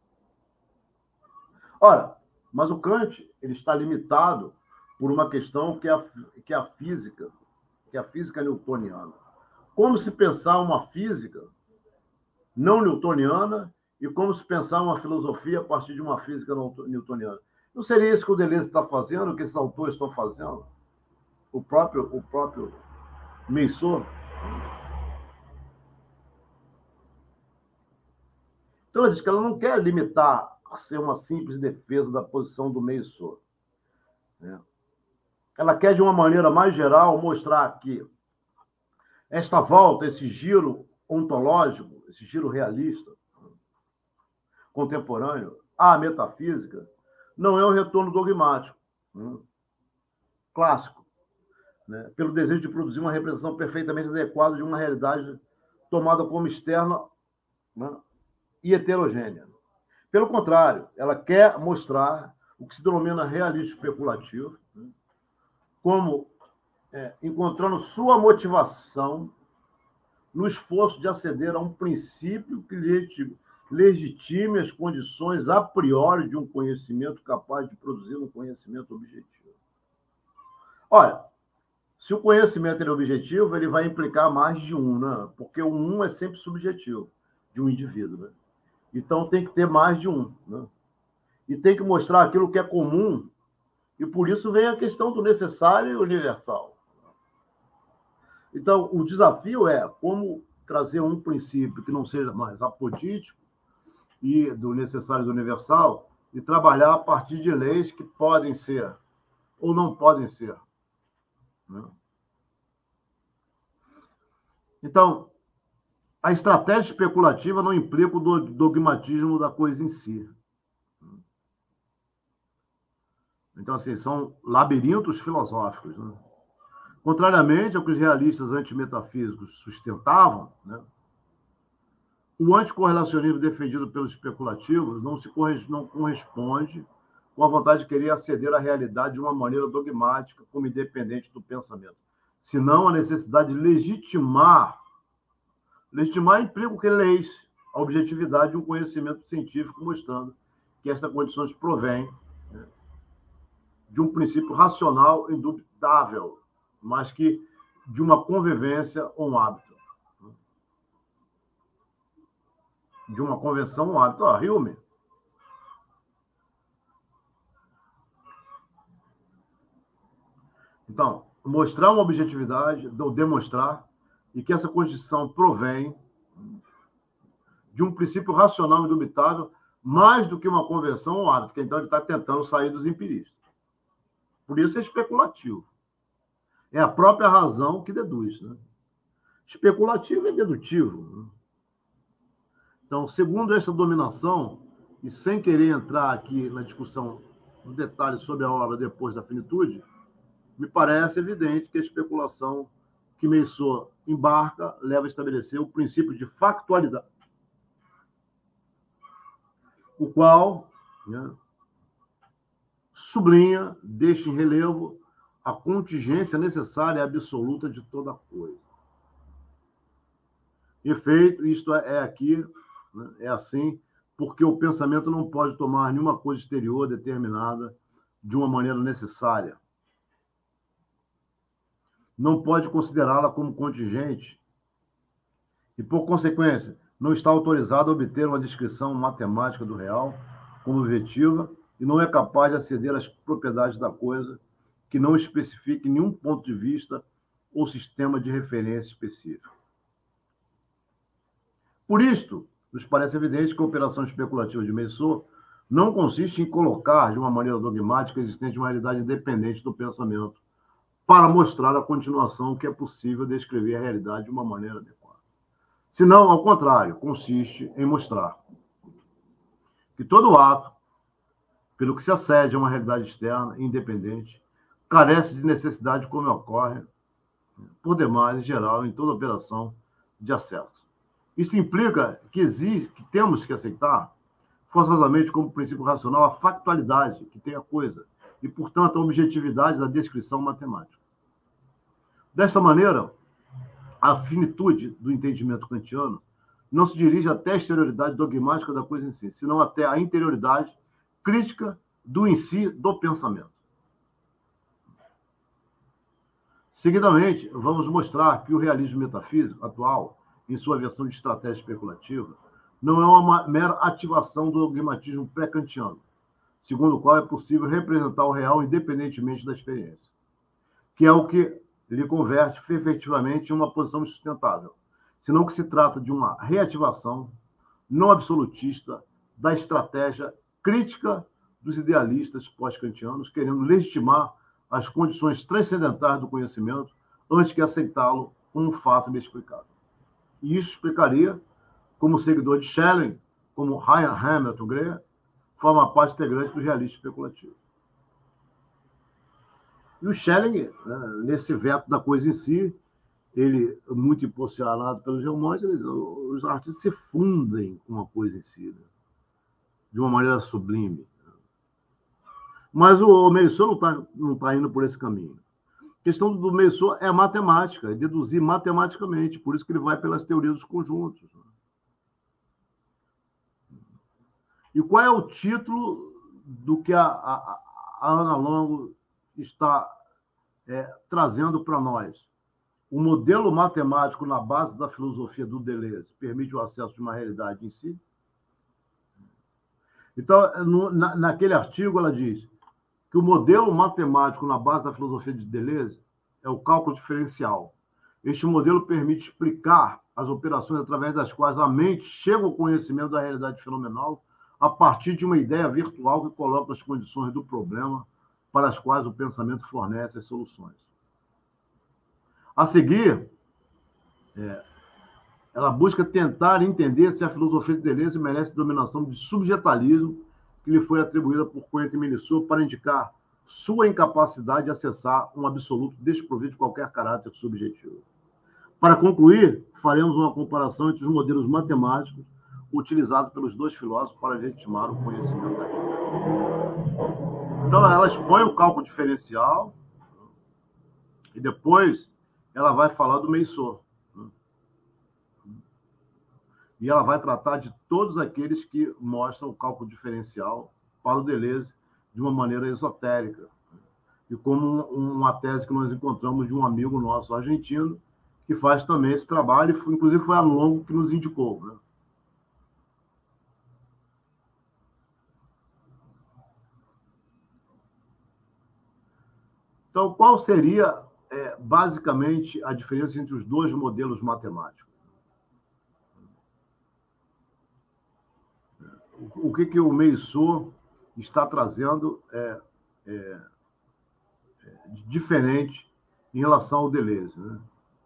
Ora, mas o Kant ele está limitado por uma questão que é a física newtoniana. Como se pensar uma física não newtoniana e como se pensar uma filosofia a partir de uma física newtoniana? Não seria isso que o Deleuze está fazendo, o que esses autores estão fazendo? O próprio Meissot? Então, ela diz que ela não quer limitar a ser uma simples defesa da posição do Meissot. Ela quer, de uma maneira mais geral, mostrar que esta volta, esse giro ontológico, esse giro realista, contemporâneo, à metafísica, não é um retorno dogmático, clássico, pelo desejo de produzir uma representação perfeitamente adequada de uma realidade tomada como externa e heterogênea. Pelo contrário, ela quer mostrar o que se denomina realismo especulativo, como encontrando sua motivação no esforço de aceder a um princípio que legitime as condições a priori de um conhecimento capaz de produzir um conhecimento objetivo. Olha, se o conhecimento é objetivo, ele vai implicar mais de um, né? Porque o um é sempre subjetivo de um indivíduo, né? Então tem que ter mais de um, né? E tem que mostrar aquilo que é comum, e por isso vem a questão do necessário e universal. Então, o desafio é como trazer um princípio que não seja mais apodítico e do necessário e do universal e trabalhar a partir de leis que podem ser ou não podem ser. Então, A estratégia especulativa não implica o dogmatismo da coisa em si. Então, assim, são labirintos filosóficos, né? Contrariamente ao que os realistas antimetafísicos sustentavam, né, o anticorrelacionismo defendido pelos especulativos não corresponde com a vontade de querer aceder à realidade de uma maneira dogmática, como independente do pensamento, senão a necessidade de legitimar implica o que leis, a objetividade de um conhecimento científico, mostrando que estas condições provêm, né, de um princípio racional indubitável, mas que de uma convivência ou um hábito. De uma convenção, um hábito. Hume. Então, mostrar uma objetividade, ou demonstrar, e que essa condição provém de um princípio racional indubitável, mais do que uma convenção ou um hábito, que então ele está tentando sair dos empiristas. Por isso é especulativo. É a própria razão que deduz, né? Especulativo é dedutivo, né? Então, segundo essa dominação, e sem querer entrar aqui na discussão no detalhe sobre a obra depois da finitude, me parece evidente que a especulação que Meissot embarca leva a estabelecer o princípio de factualidade, o qual, né, sublinha, deixa em relevo a contingência necessária e absoluta de toda coisa. Efeito, isto é aqui, né, é assim, porque o pensamento não pode tomar nenhuma coisa exterior determinada de uma maneira necessária. Não pode considerá-la como contingente e, por consequência, não está autorizado a obter uma descrição matemática do real como objetiva e não é capaz de aceder às propriedades da coisa que não especifique nenhum ponto de vista ou sistema de referência específico. Por isto, nos parece evidente que a operação especulativa de Meissot não consiste em colocar, de uma maneira dogmática, a existência de uma realidade independente do pensamento, para mostrar a continuação que é possível descrever a realidade de uma maneira adequada. Senão, ao contrário, consiste em mostrar que todo ato, pelo que se acede a uma realidade externa, independente, carece de necessidade como ocorre, por demais, em geral, em toda operação de acesso. Isso implica que temos que aceitar, forçosamente, como princípio racional, a factualidade que tem a coisa, e, portanto, a objetividade da descrição matemática. Desta maneira, a finitude do entendimento kantiano não se dirige até a exterioridade dogmática da coisa em si, senão até a interioridade crítica do em si do pensamento. Seguidamente, vamos mostrar que o realismo metafísico atual, em sua versão de estratégia especulativa, não é uma mera ativação do dogmatismo pré-kantiano, segundo o qual é possível representar o real independentemente da experiência, que é o que lhe converte efetivamente em uma posição sustentável, senão que se trata de uma reativação não absolutista da estratégia crítica dos idealistas pós-kantianos, querendo legitimar as condições transcendentais do conhecimento antes que aceitá-lo como um fato inexplicável. E isso explicaria como seguidor de Schelling, como Hamilton Gray, forma parte integrante do realismo especulativo. E o Schelling, né, nesse veto da coisa em si, ele, muito impulsionado pelos Gelmont, os artistas se fundem com a coisa em si, né, de uma maneira sublime. Mas o Meissot não tá indo por esse caminho. A questão do Meissot é matemática, é deduzir matematicamente, por isso que ele vai pelas teorias dos conjuntos. E qual é o título do que a Ana Longo está trazendo para nós? O modelo matemático na base da filosofia do Deleuze permite o acesso de uma realidade em si? Então, naquele artigo, ela diz que o modelo matemático na base da filosofia de Deleuze é o cálculo diferencial. Este modelo permite explicar as operações através das quais a mente chega ao conhecimento da realidade fenomenal a partir de uma ideia virtual que coloca as condições do problema para as quais o pensamento fornece as soluções. A seguir, ela busca tentar entender se a filosofia de Deleuze merece a denominação de subjetalismo que lhe foi atribuída por Cohen e Melisot para indicar sua incapacidade de acessar um absoluto desprovido de qualquer caráter subjetivo. Para concluir, faremos uma comparação entre os modelos matemáticos utilizados pelos dois filósofos para legitimar o conhecimento da ideia. Então, ela expõe o cálculo diferencial e depois ela vai falar do Meillet. E ela vai tratar de todos aqueles que mostram o cálculo diferencial para o Deleuze de uma maneira esotérica. E como uma tese que nós encontramos de um amigo nosso argentino, que faz também esse trabalho, inclusive foi a Longo que nos indicou. Né? Então, qual seria, basicamente, a diferença entre os dois modelos matemáticos? O que o Meillet está trazendo diferente em relação ao Deleuze, né?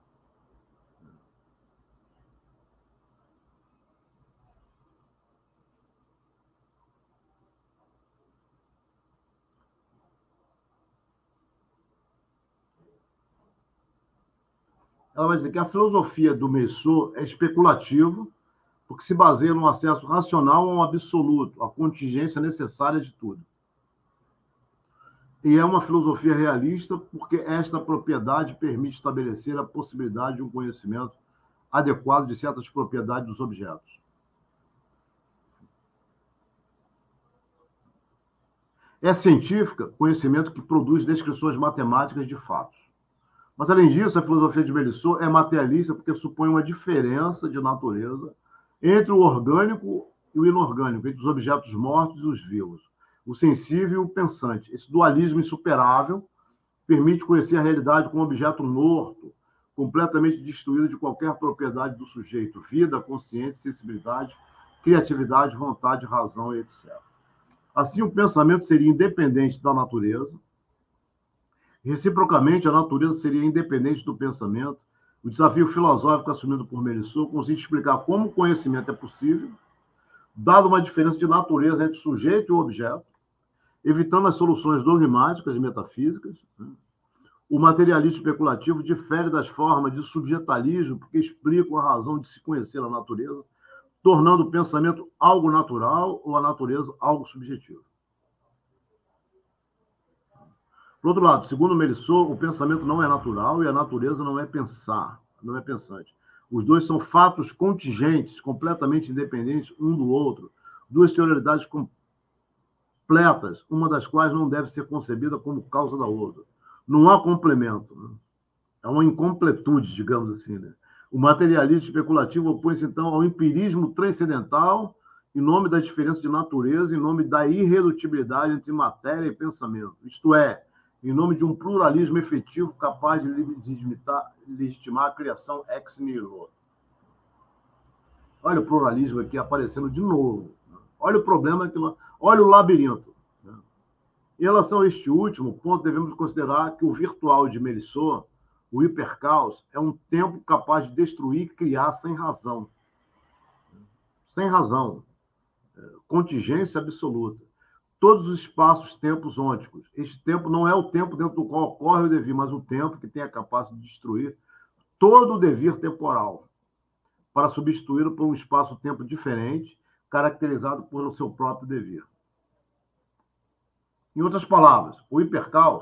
Ela vai dizer que a filosofia do Meillet é especulativa, porque se baseia no acesso racional a um absoluto, a contingência necessária de tudo. E é uma filosofia realista, porque esta propriedade permite estabelecer a possibilidade de um conhecimento adequado de certas propriedades dos objetos. É científica, conhecimento que produz descrições matemáticas de fatos. Mas, além disso, a filosofia de Meillet é materialista, porque supõe uma diferença de natureza entre o orgânico e o inorgânico, entre os objetos mortos e os vivos, o sensível e o pensante. Esse dualismo insuperável permite conhecer a realidade como um objeto morto, completamente destruído de qualquer propriedade do sujeito, vida, consciência, sensibilidade, criatividade, vontade, razão, etc. Assim, o pensamento seria independente da natureza. Reciprocamente, a natureza seria independente do pensamento. O desafio filosófico assumido por Meillet consiste em explicar como o conhecimento é possível, dado uma diferença de natureza entre o sujeito e o objeto, evitando as soluções dogmáticas e metafísicas. O materialismo especulativo difere das formas de subjetalismo, porque explicam a razão de se conhecer a natureza, tornando o pensamento algo natural ou a natureza algo subjetivo. Por outro lado, segundo Meillet, o pensamento não é natural e a natureza não é pensar, não é pensante. Os dois são fatos contingentes, completamente independentes um do outro, duas teorialidades completas, uma das quais não deve ser concebida como causa da outra. Não há complemento, né? É uma incompletude, digamos assim. Né? O materialismo especulativo opõe-se, então, ao empirismo transcendental, em nome da diferença de natureza, em nome da irredutibilidade entre matéria e pensamento. Isto é, em nome de um pluralismo efetivo capaz de legitimar a criação ex nihilo. Olha o pluralismo aqui aparecendo de novo. Olha o problema, olha o labirinto. Em relação a este último ponto, devemos considerar que o virtual de Meillet, o hipercaos, é um tempo capaz de destruir e criar sem razão. Sem razão. Contingência absoluta. Todos os espaços, tempos ônticos. Este tempo não é o tempo dentro do qual ocorre o devir, mas o tempo que tem a capacidade de destruir todo o devir temporal, para substituí-lo por um espaço-tempo diferente, caracterizado pelo seu próprio devir. Em outras palavras, o hipercaos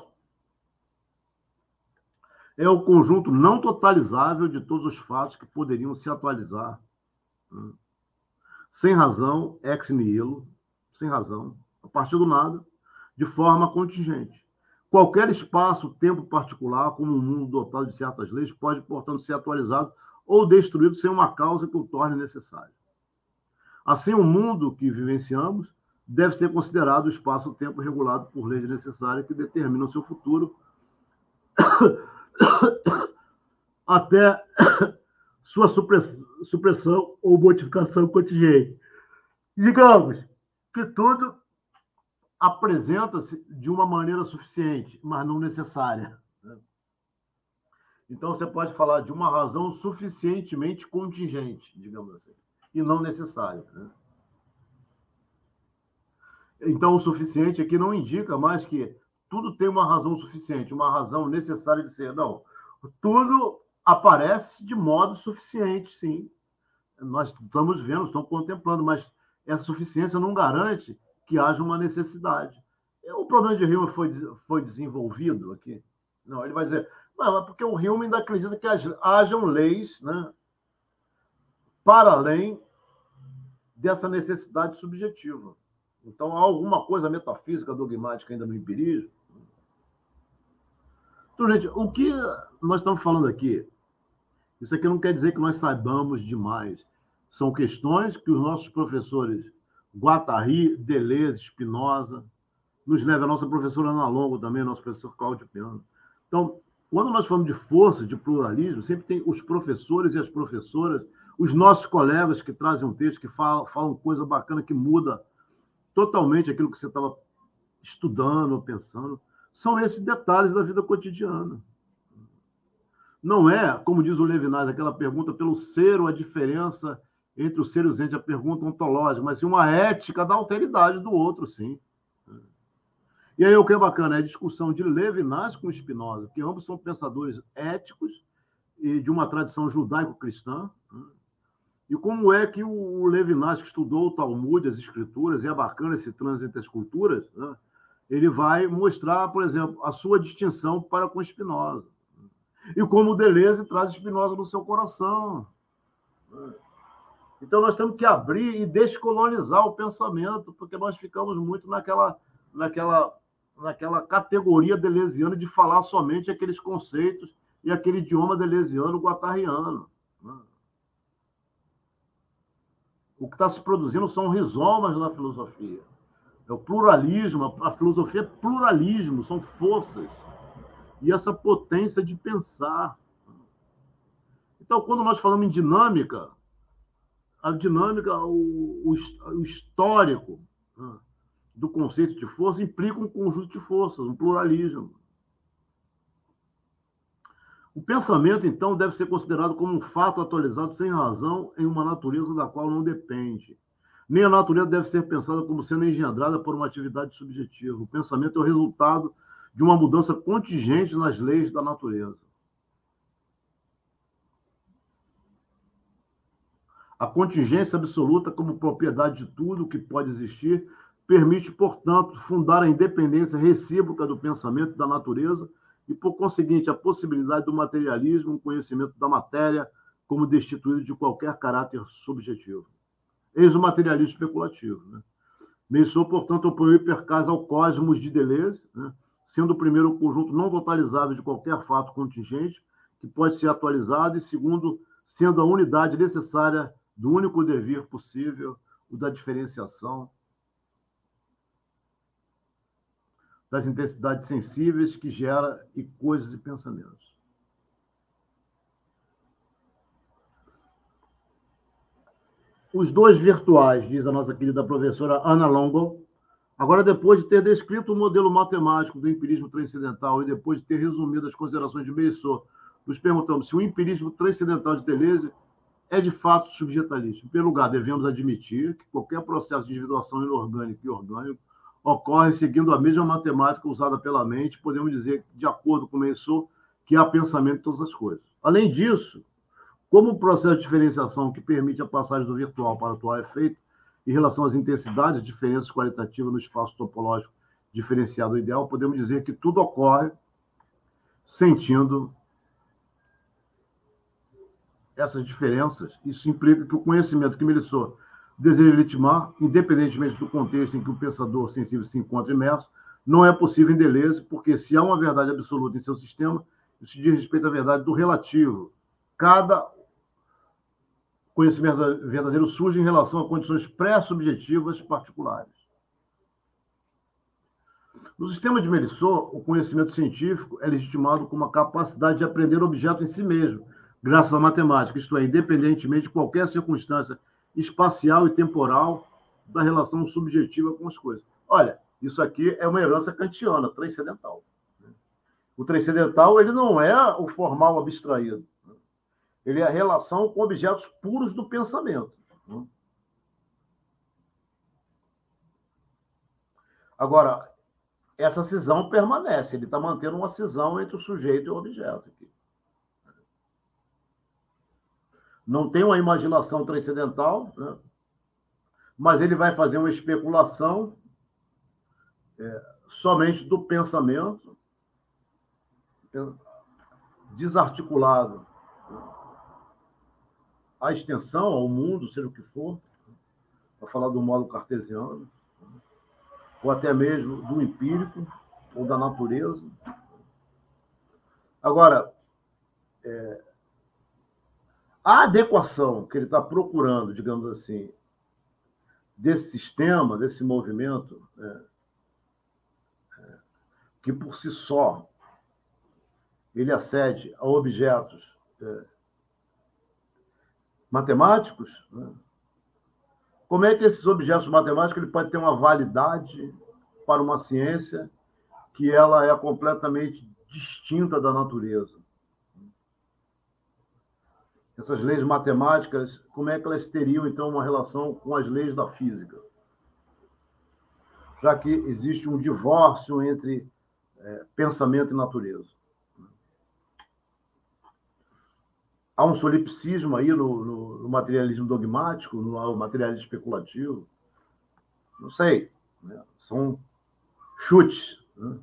é o conjunto não totalizável de todos os fatos que poderiam se atualizar, sem razão, ex nihilo, sem razão, a partir do nada, de forma contingente. Qualquer espaço-tempo particular, como um mundo dotado de certas leis, pode, portanto, ser atualizado ou destruído sem uma causa que o torne necessário. Assim, o mundo que vivenciamos deve ser considerado o espaço-tempo regulado por leis necessárias que determinam o seu futuro até sua supressão ou modificação contingente. Digamos que tudo apresenta-se de uma maneira suficiente, mas não necessária. Então, você pode falar de uma razão suficientemente contingente, digamos assim, e não necessária, né? Então, o suficiente aqui não indica mais que tudo tem uma razão suficiente, uma razão necessária de ser. Não, tudo aparece de modo suficiente, sim. Nós estamos vendo, estamos contemplando, mas essa suficiência não garante que haja uma necessidade. O problema de Hume foi desenvolvido aqui? Não, ele vai dizer, não, é porque o Hume ainda acredita que hajam leis, né, para além dessa necessidade subjetiva. Então, há alguma coisa metafísica, dogmática ainda no empirismo. Então, gente, o que nós estamos falando aqui, isso aqui não quer dizer que nós saibamos demais. São questões que os nossos professores Guattari, Deleuze, Spinoza, nos leva a nossa professora Ana Longo também, nosso professor Cláudio Piano. Então, quando nós falamos de força, de pluralismo, sempre tem os professores e as professoras, os nossos colegas que trazem um texto, que falam coisa bacana, que muda totalmente aquilo que você estava estudando, pensando. São esses detalhes da vida cotidiana. Não é, como diz o Levinas, aquela pergunta pelo ser ou a diferença entre o ser e os entes, a pergunta ontológica, mas sim uma ética da alteridade do outro, sim. E aí o que é bacana é a discussão de Levinas com Spinoza, que ambos são pensadores éticos e de uma tradição judaico-cristã. E como é que o Levinas, que estudou o Talmud, as escrituras, e é bacana esse trânsito entre as culturas, né, ele vai mostrar, por exemplo, a sua distinção para com Spinoza. E como o Deleuze traz Spinoza no seu coração. Então, nós temos que abrir e descolonizar o pensamento, porque nós ficamos muito naquela categoria deleuziana de falar somente aqueles conceitos e aquele idioma deleuziano guattariano. O que está se produzindo são rizomas na filosofia. É o pluralismo, a filosofia é pluralismo, são forças. E essa potência de pensar. Então, quando nós falamos em dinâmica, a dinâmica, o histórico, né, do conceito de força implica um conjunto de forças, um pluralismo. O pensamento, então, deve ser considerado como um fato atualizado sem razão em uma natureza da qual não depende. Nem a natureza deve ser pensada como sendo engendrada por uma atividade subjetiva. O pensamento é o resultado de uma mudança contingente nas leis da natureza. A contingência absoluta como propriedade de tudo que pode existir permite, portanto, fundar a independência recíproca do pensamento da natureza e, por conseguinte, a possibilidade do materialismo, um conhecimento da matéria como destituído de qualquer caráter subjetivo. Eis o materialismo especulativo. Né? Meissou, portanto, opõe o hipercase ao cosmos de Deleuze, né? Sendo o primeiro um conjunto não totalizável de qualquer fato contingente, que pode ser atualizado, e segundo, sendo a unidade necessária do único devir possível, o da diferenciação das intensidades sensíveis que gera e coisas e pensamentos. Os dois virtuais, diz a nossa querida professora Ana Longo, agora, depois de ter descrito o modelo matemático do empirismo transcendental e depois de ter resumido as considerações de Meissot, nos perguntamos se o empirismo transcendental de Deleuze é de fato subjetalista. Em primeiro lugar, devemos admitir que qualquer processo de individuação inorgânico e orgânico ocorre seguindo a mesma matemática usada pela mente. Podemos dizer, de acordo com Meissot, que há pensamento em todas as coisas. Além disso, como o processo de diferenciação que permite a passagem do virtual para o atual é feito em relação às intensidades, diferenças qualitativas no espaço topológico diferenciado ideal, podemos dizer que tudo ocorre sentindo essas diferenças. Isso implica que o conhecimento que Meissot deseja legitimar, independentemente do contexto em que o pensador sensível se encontra imerso, não é possível em Deleuze, porque se há uma verdade absoluta em seu sistema, isso diz respeito à verdade do relativo. Cada conhecimento verdadeiro surge em relação a condições pré-subjetivas particulares. No sistema de Meissot, o conhecimento científico é legitimado como a capacidade de aprender objeto em si mesmo, graças à matemática, isto é, independentemente de qualquer circunstância espacial e temporal da relação subjetiva com as coisas. Olha, isso aqui é uma herança kantiana, transcendental. O transcendental, ele não é o formal abstraído. Ele é a relação com objetos puros do pensamento. Agora, essa cisão permanece. Ele está mantendo uma cisão entre o sujeito e o objeto. Aqui. Não tem uma imaginação transcendental, né? Mas ele vai fazer uma especulação somente do pensamento, desarticulado à extensão, ao mundo, seja o que for, para falar do modo cartesiano, ou até mesmo do empírico, ou da natureza. Agora, a adequação que ele está procurando, digamos assim, desse sistema, desse movimento, que por si só ele acede a objetos matemáticos, né? Como é que esses objetos matemáticos ele pode ter uma validade para uma ciência que ela é completamente distinta da natureza? Essas leis matemáticas, como é que elas teriam, então, uma relação com as leis da física? Já que existe um divórcio entre pensamento e natureza. Há um solipsismo aí no materialismo dogmático, no materialismo especulativo. Não sei, né? São chutes. Né?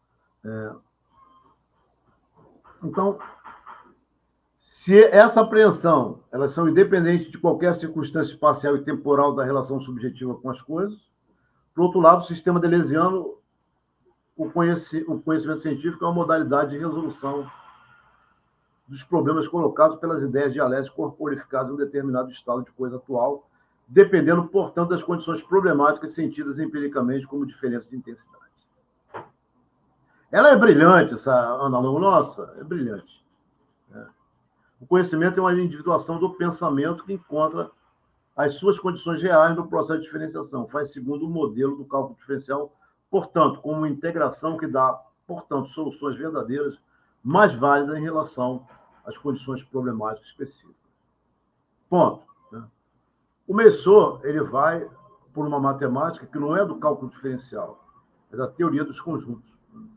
Então, se essa apreensão, elas são independentes de qualquer circunstância espacial e temporal da relação subjetiva com as coisas, por outro lado, o sistema deleuziano, o conhecimento científico é uma modalidade de resolução dos problemas colocados pelas ideias dialéticas corporificadas em um determinado estado de coisa atual, dependendo, portanto, das condições problemáticas sentidas empiricamente como diferença de intensidade. Ela é brilhante, essa analogia nossa, é brilhante. O conhecimento é uma individuação do pensamento que encontra as suas condições reais no processo de diferenciação, faz segundo o modelo do cálculo diferencial, portanto, como uma integração que dá, portanto, soluções verdadeiras mais válidas em relação às condições problemáticas específicas. Ponto. O Meissot, ele vai por uma matemática que não é do cálculo diferencial, é da teoria dos conjuntos.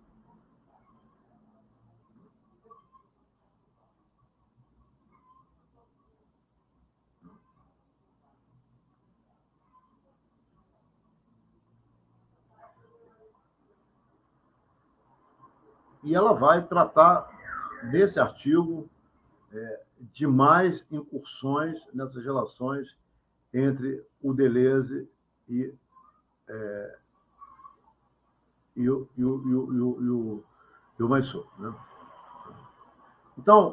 E ela vai tratar, nesse artigo, de mais incursões nessas relações entre o Deleuze e o Meissot. Né? Então,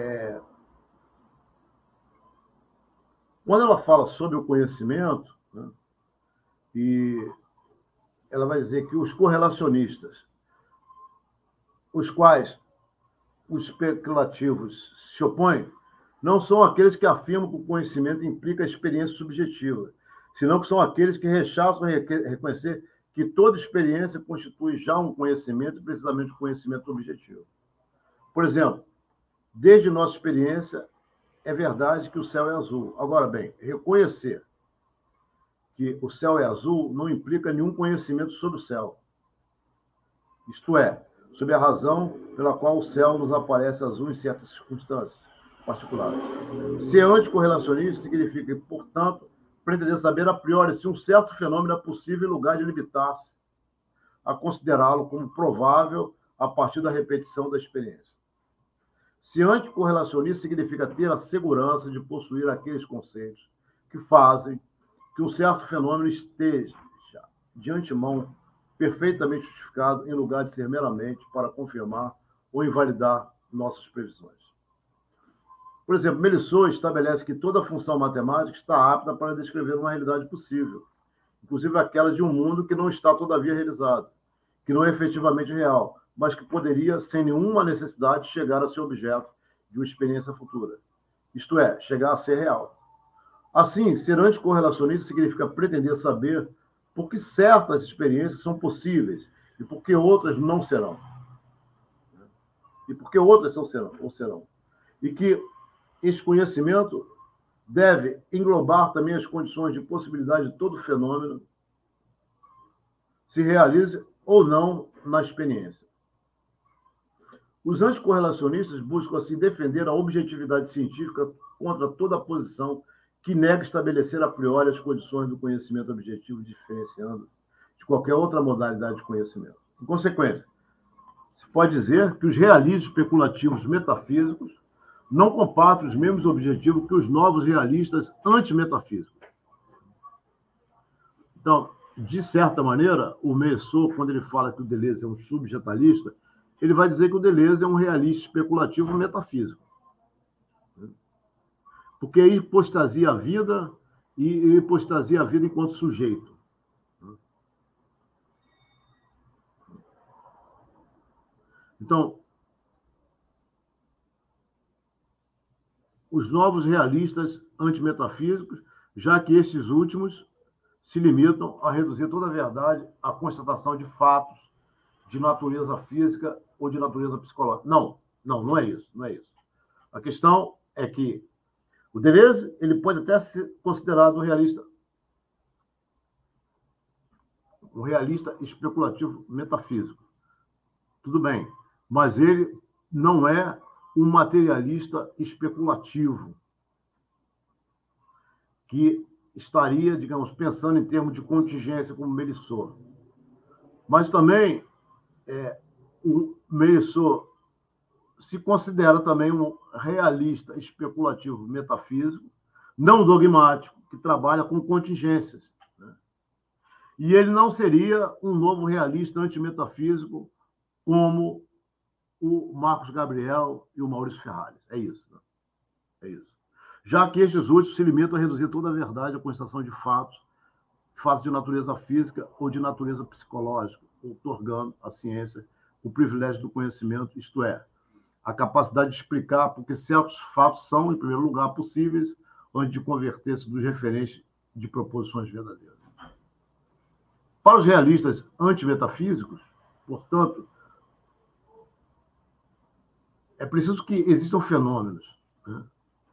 quando ela fala sobre o conhecimento, né, e ela vai dizer que os correlacionistas, os quais os especulativos se opõem, não são aqueles que afirmam que o conhecimento implica a experiência subjetiva, senão que são aqueles que rechazam reconhecer que toda experiência constitui já um conhecimento, e precisamente um conhecimento objetivo. Por exemplo, desde nossa experiência, é verdade que o céu é azul. Agora bem, reconhecer que o céu é azul não implica nenhum conhecimento sobre o céu. Isto é, sobre a razão pela qual o céu nos aparece azul em certas circunstâncias particulares. Ser anticorrelacionista significa, portanto, pretender saber a priori se um certo fenômeno é possível em lugar de limitar-se a considerá-lo como provável a partir da repetição da experiência. Ser anticorrelacionista significa ter a segurança de possuir aqueles conceitos que fazem que um certo fenômeno esteja, de antemão, perfeitamente justificado, em lugar de ser meramente para confirmar ou invalidar nossas previsões. Por exemplo, Meissot estabelece que toda função matemática está apta para descrever uma realidade possível, inclusive aquela de um mundo que não está todavia realizado, que não é efetivamente real, mas que poderia, sem nenhuma necessidade, chegar a ser objeto de uma experiência futura. Isto é, chegar a ser real. Assim, ser anticorrelacionista significa pretender saber por que certas experiências são possíveis e por que outras não serão. e porque outras serão. E que esse conhecimento deve englobar também as condições de possibilidade de todo fenômeno se realize ou não na experiência. Os anticorrelacionistas buscam, assim, defender a objetividade científica contra toda posição que nega estabelecer a priori as condições do conhecimento objetivo, diferenciando de qualquer outra modalidade de conhecimento. Em consequência, se pode dizer que os realistas especulativos metafísicos não compartilham os mesmos objetivos que os novos realistas antimetafísicos. Então, de certa maneira, o Meillet, quando ele fala que o Deleuze é um subjetalista, ele vai dizer que o Deleuze é um realista especulativo metafísico. Porque ele hipostasia a vida e hipostasia a vida enquanto sujeito. Então, os novos realistas antimetafísicos, já que estes últimos se limitam a reduzir toda a verdade à constatação de fatos de natureza física ou de natureza psicológica. Não é isso, não é isso. A questão é que o Deleuze, ele pode até ser considerado um realista especulativo metafísico. Tudo bem, mas ele não é um materialista especulativo que estaria, digamos, pensando em termos de contingência, como Meillet. Mas também o Meillet se considera também um realista especulativo metafísico, não dogmático, que trabalha com contingências. Né? E ele não seria um novo realista antimetafísico como o Marcos Gabriel e o Maurício Ferrari. É isso. Né? É isso. Já que estes últimos se limitam a reduzir toda a verdade à constatação de fatos de natureza física ou de natureza psicológica, outorgando à ciência o privilégio do conhecimento, isto é, a capacidade de explicar porque certos fatos são, em primeiro lugar, possíveis antes de converter-se dos referentes de proposições verdadeiras. Para os realistas antimetafísicos, portanto, é preciso que existam fenômenos, né?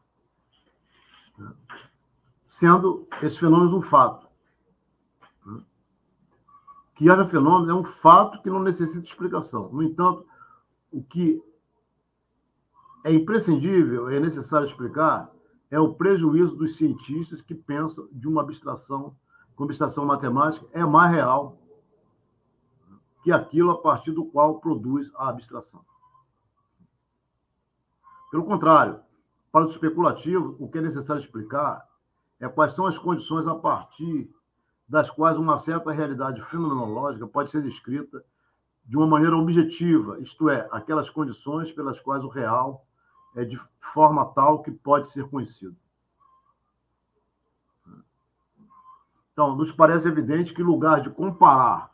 Sendo esses fenômenos um fato. Né? Que haja fenômeno é um fato que não necessita de explicação. No entanto, o que é imprescindível, é necessário explicar, é o prejuízo dos cientistas que pensam de uma abstração, que uma abstração matemática é mais real que aquilo a partir do qual produz a abstração. Pelo contrário, para o especulativo, o que é necessário explicar é quais são as condições a partir das quais uma certa realidade fenomenológica pode ser descrita de uma maneira objetiva, isto é, aquelas condições pelas quais o real é de forma tal que pode ser conhecido. Então, nos parece evidente que, em lugar de comparar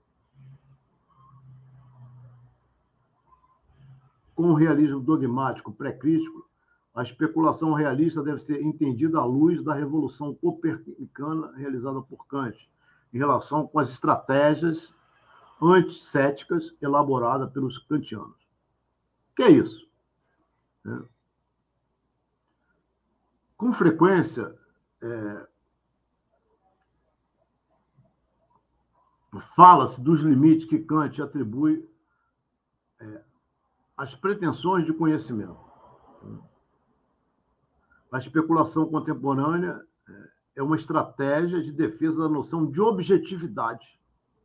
com o realismo dogmático pré-crítico, a especulação realista deve ser entendida à luz da revolução copernicana realizada por Kant, em relação com as estratégias anticéticas elaboradas pelos kantianos. O que é isso? Com frequência, fala-se dos limites que Kant atribui às pretensões de conhecimento. A especulação contemporânea é uma estratégia de defesa da noção de objetividade,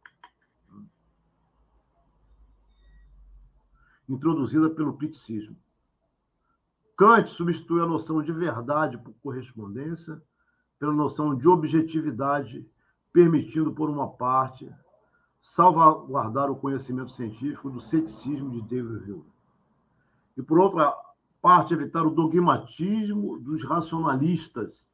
introduzida pelo criticismo. Kant substitui a noção de verdade por correspondência pela noção de objetividade, permitindo, por uma parte, salvaguardar o conhecimento científico do ceticismo de David Hume. E, por outra parte, evitar o dogmatismo dos racionalistas,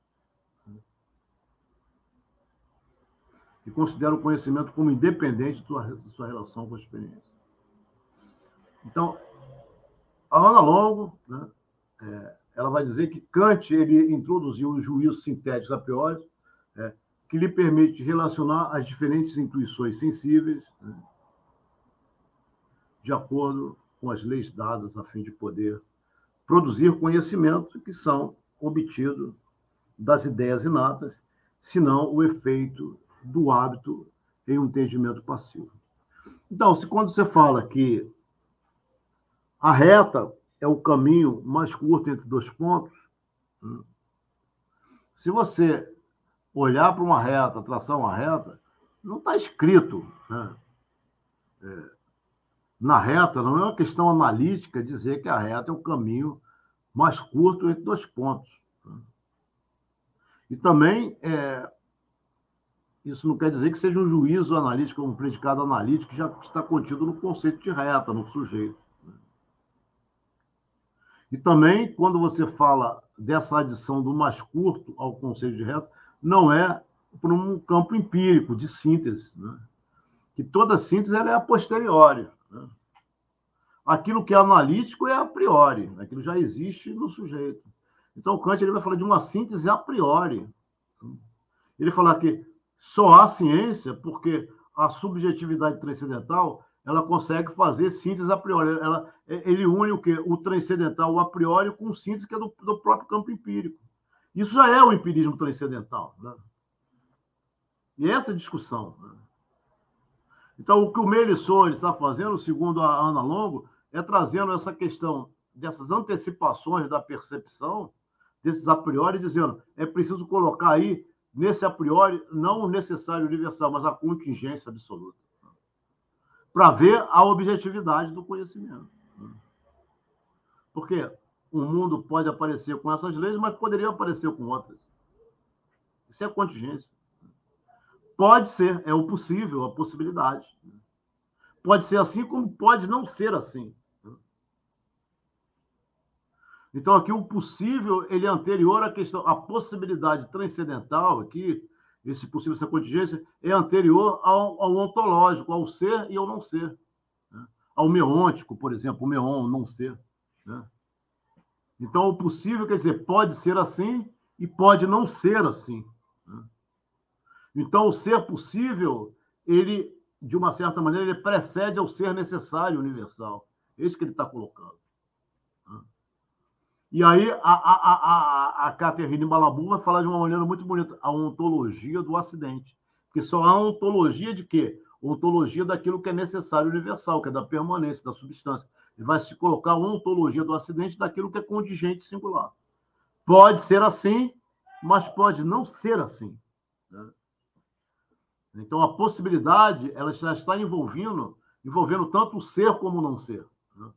que consideram o conhecimento como independente de sua relação com a experiência. Então, a Ana Longo, né, ela vai dizer que Kant ele introduziu os juízos sintéticos a priori, que lhe permite relacionar as diferentes intuições sensíveis, né, de acordo com as leis dadas a fim de poder produzir conhecimentos que são obtidos das ideias inatas, senão o efeito do hábito em um entendimento passivo. Então, quando você fala que a reta é o caminho mais curto entre dois pontos, se você olhar para uma reta, traçar uma reta, não está escrito, né? Na reta, não é uma questão analítica dizer que a reta é o caminho mais curto entre dois pontos. E também, isso não quer dizer que seja um juízo analítico, um predicado analítico que já está contido no conceito de reta, no sujeito. E também, quando você fala dessa adição do mais curto ao conceito de reta, não é por um campo empírico de síntese, né? Que toda síntese ela é a posteriori, né? Aquilo que é analítico é a priori, aquilo já existe no sujeito. Então, Kant ele vai falar de uma síntese a priori. Ele fala que só há ciência porque a subjetividade transcendental ela consegue fazer síntese a priori. Ele une o quê? O transcendental, o a priori, com síntese que é do próprio campo empírico. Isso já é o empirismo transcendental, né? E essa é a discussão, né? Então, o que o Melisson está fazendo, segundo a Ana Longo, é trazendo essa questão dessas antecipações da percepção, desses a priori, dizendo é preciso colocar aí, nesse a priori, não o necessário universal, mas a contingência absoluta, para ver a objetividade do conhecimento. Porque o mundo pode aparecer com essas leis, mas poderia aparecer com outras. Isso é contingência. Pode ser, é o possível, a possibilidade. Pode ser assim, como pode não ser assim. Então, aqui, o possível, ele é anterior à questão, a possibilidade transcendental, aqui, esse possível, essa contingência, é anterior ao ontológico, ao ser e ao não ser. Né? Ao meôntico, por exemplo, o meon, não ser. Né? Então, o possível, quer dizer, pode ser assim e pode não ser assim. Né? Então, o ser possível, ele, de uma certa maneira, ele precede ao ser necessário universal. É isso que ele está colocando. E aí, a Catherine Malabou vai falar de uma maneira muito bonita, a ontologia do acidente. Porque só há ontologia de quê? Ontologia daquilo que é necessário universal, que é da permanência, da substância. E vai se colocar a ontologia do acidente daquilo que é contingente singular. Pode ser assim, mas pode não ser assim. Né? Então, a possibilidade ela já está envolvendo tanto o ser como o não ser. Né?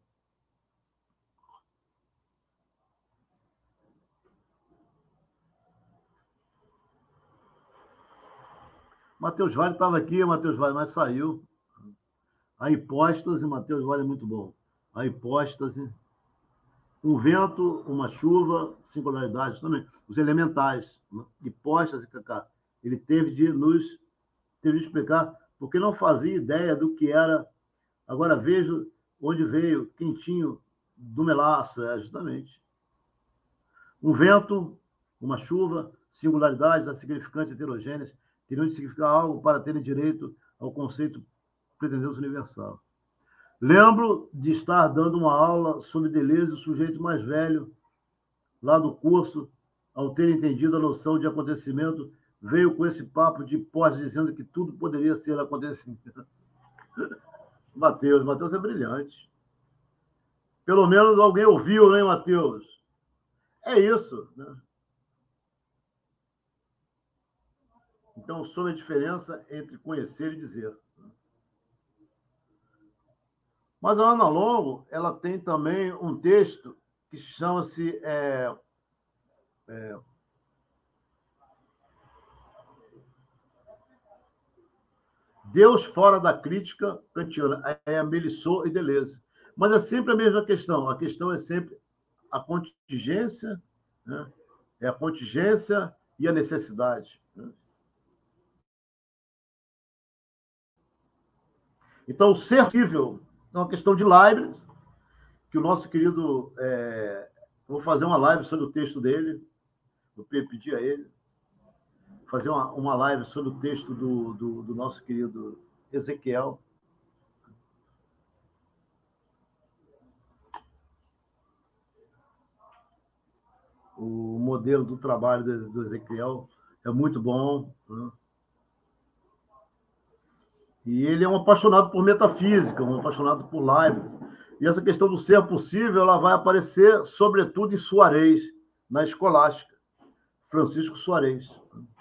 Matheus Vale estava aqui, Matheus Vale, mas saiu. A hipóstase, Matheus Vale é muito bom. A hipóstase, um vento, uma chuva, singularidades também. Os elementais, né? Hipóstase, Cacá, ele teve de explicar, porque não fazia ideia do que era. Agora vejo onde veio, quentinho, do melaço, justamente. Um vento, uma chuva, singularidades, significantes heterogêneas, teriam de significar algo para terem direito ao conceito pretendente universal. Lembro de estar dando uma aula sobre Deleuze, do sujeito mais velho, lá do curso, ao ter entendido a noção de acontecimento, veio com esse papo de hipótese, dizendo que tudo poderia ser acontecimento. Matheus é brilhante. Pelo menos alguém ouviu, né, Matheus? É isso, né? Então, sobre a diferença entre conhecer e dizer. Mas a Ana Longo, ela tem também um texto que chama-se Deus fora da crítica kantiana, é a Melisson e Deleuze. Mas é sempre a mesma questão. A questão é sempre a contingência, né? É a contingência e a necessidade. Né? Então, o ser possível é uma questão de Leibniz, que o nosso querido... vou fazer uma live sobre o texto dele, vou pedir a ele, fazer uma live sobre o texto do nosso querido Ezequiel. O modelo do trabalho do Ezequiel é muito bom, né? E ele é um apaixonado por metafísica, um apaixonado por Leibniz. E essa questão do ser possível, ela vai aparecer, sobretudo, em Suarez, na Escolástica. Francisco Suarez.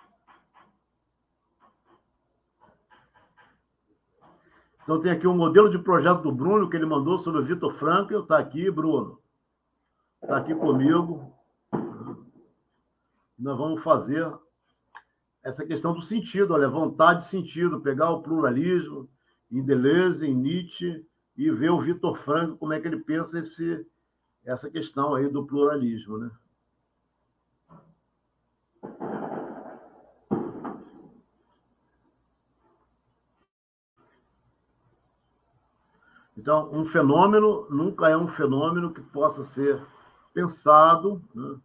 Então, tem aqui um modelo de projeto do Bruno, que ele mandou sobre o Viktor Frankl. Está aqui, Bruno. Está aqui comigo. Nós vamos fazer essa questão do sentido, olha, vontade e sentido, pegar o pluralismo em Deleuze, em Nietzsche, e ver o Viktor Frankl, como é que ele pensa essa questão aí do pluralismo, né? Então, um fenômeno nunca é um fenômeno que possa ser pensado, né,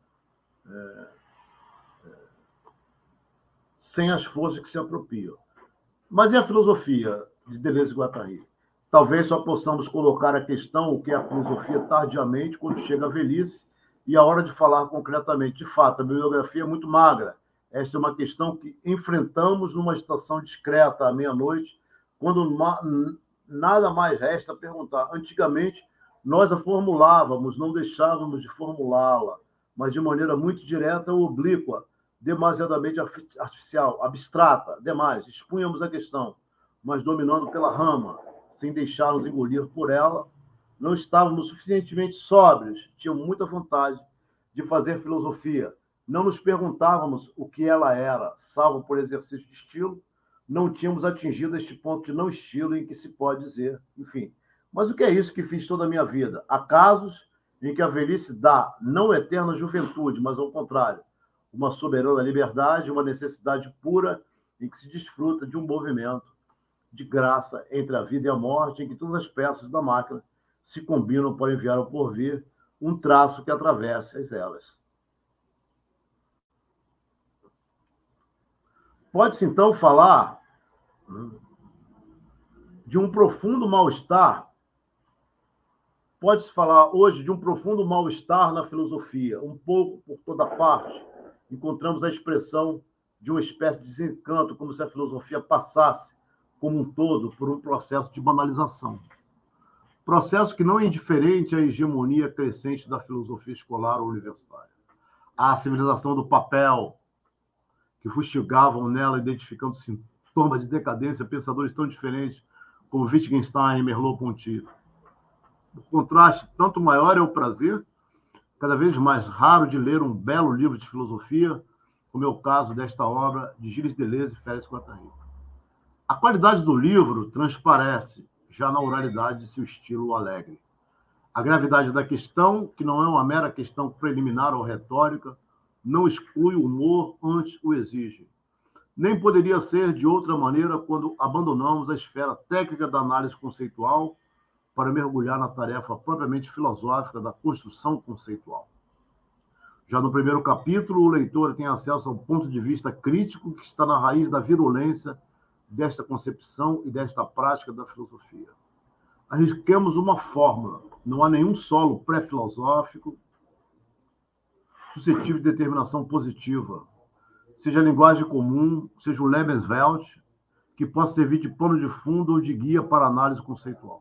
sem as forças que se apropriam. Mas e a filosofia de Deleuze e Guattari? Talvez só possamos colocar a questão, o que é a filosofia, tardiamente, quando chega a velhice, e a hora de falar concretamente. De fato, a bibliografia é muito magra. Esta é uma questão que enfrentamos numa estação discreta, à meia-noite, quando nada mais resta perguntar. Antigamente, nós a formulávamos, não deixávamos de formulá-la, mas de maneira muito direta ou oblíqua, demasiadamente artificial, abstrata, demais. Expunhamos a questão, mas dominando pela rama, sem deixar-nos engolir por ela. Não estávamos suficientemente sóbrios, tínhamos muita vontade de fazer filosofia. Não nos perguntávamos o que ela era, salvo por exercício de estilo. Não tínhamos atingido este ponto de não estilo em que se pode dizer, enfim. Mas o que é isso que fiz toda a minha vida? Há casos em que a velhice dá, não eterna juventude, mas ao contrário, uma soberana liberdade, uma necessidade pura em que se desfruta de um movimento de graça entre a vida e a morte, em que todas as peças da máquina se combinam para enviar ao porvir um traço que atravesse as elas. Pode-se, então, falar de um profundo mal-estar. Pode-se falar hoje de um profundo mal-estar na filosofia. Um pouco por toda parte, encontramos a expressão de uma espécie de desencanto, como se a filosofia passasse, como um todo, por um processo de banalização. Processo que não é indiferente à hegemonia crescente da filosofia escolar ou universitária. À civilização do papel, que fustigavam nela, identificando sintomas de decadência, pensadores tão diferentes como Wittgenstein e Merleau-Ponty. O contraste tanto maior é o prazer, cada vez mais raro, de ler um belo livro de filosofia, como é o caso desta obra de Gilles Deleuze e Félix Guattari. A qualidade do livro transparece já na oralidade de seu estilo alegre. A gravidade da questão, que não é uma mera questão preliminar ou retórica, não exclui o humor, antes o exige. Nem poderia ser de outra maneira quando abandonamos a esfera técnica da análise conceitual para mergulhar na tarefa propriamente filosófica da construção conceitual. Já no primeiro capítulo, o leitor tem acesso ao ponto de vista crítico que está na raiz da virulência desta concepção e desta prática da filosofia. Arrisquemos uma fórmula. Não há nenhum solo pré-filosófico suscetível de determinação positiva, seja a linguagem comum, seja o Lebenswelt, que possa servir de pano de fundo ou de guia para a análise conceitual.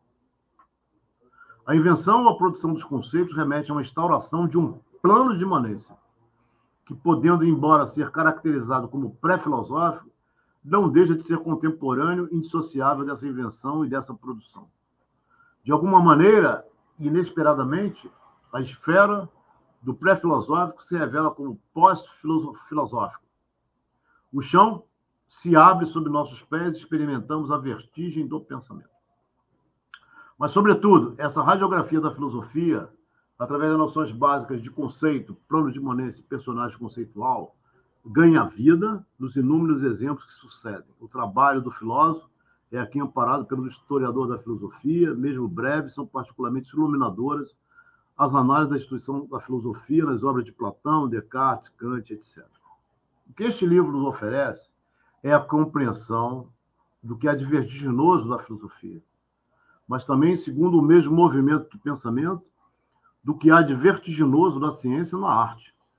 A invenção ou a produção dos conceitos remete a uma instauração de um plano de imanência, que, podendo, embora ser caracterizado como pré-filosófico, não deixa de ser contemporâneo e indissociável dessa invenção e dessa produção. De alguma maneira, inesperadamente, a esfera do pré-filosófico se revela como pós-filosófico. O chão se abre sob nossos pés e experimentamos a vertigem do pensamento. Mas, sobretudo, essa radiografia da filosofia, através das noções básicas de conceito, plano de imanência e personagem conceitual, ganha vida nos inúmeros exemplos que sucedem. O trabalho do filósofo é aqui amparado pelo historiador da filosofia, mesmo breves, são particularmente iluminadoras as análises da instituição da filosofia nas obras de Platão, Descartes, Kant, etc. O que este livro nos oferece é a compreensão do que há de vertiginoso da filosofia, mas também, segundo o mesmo movimento do pensamento, do que há de vertiginoso da ciência e na arte.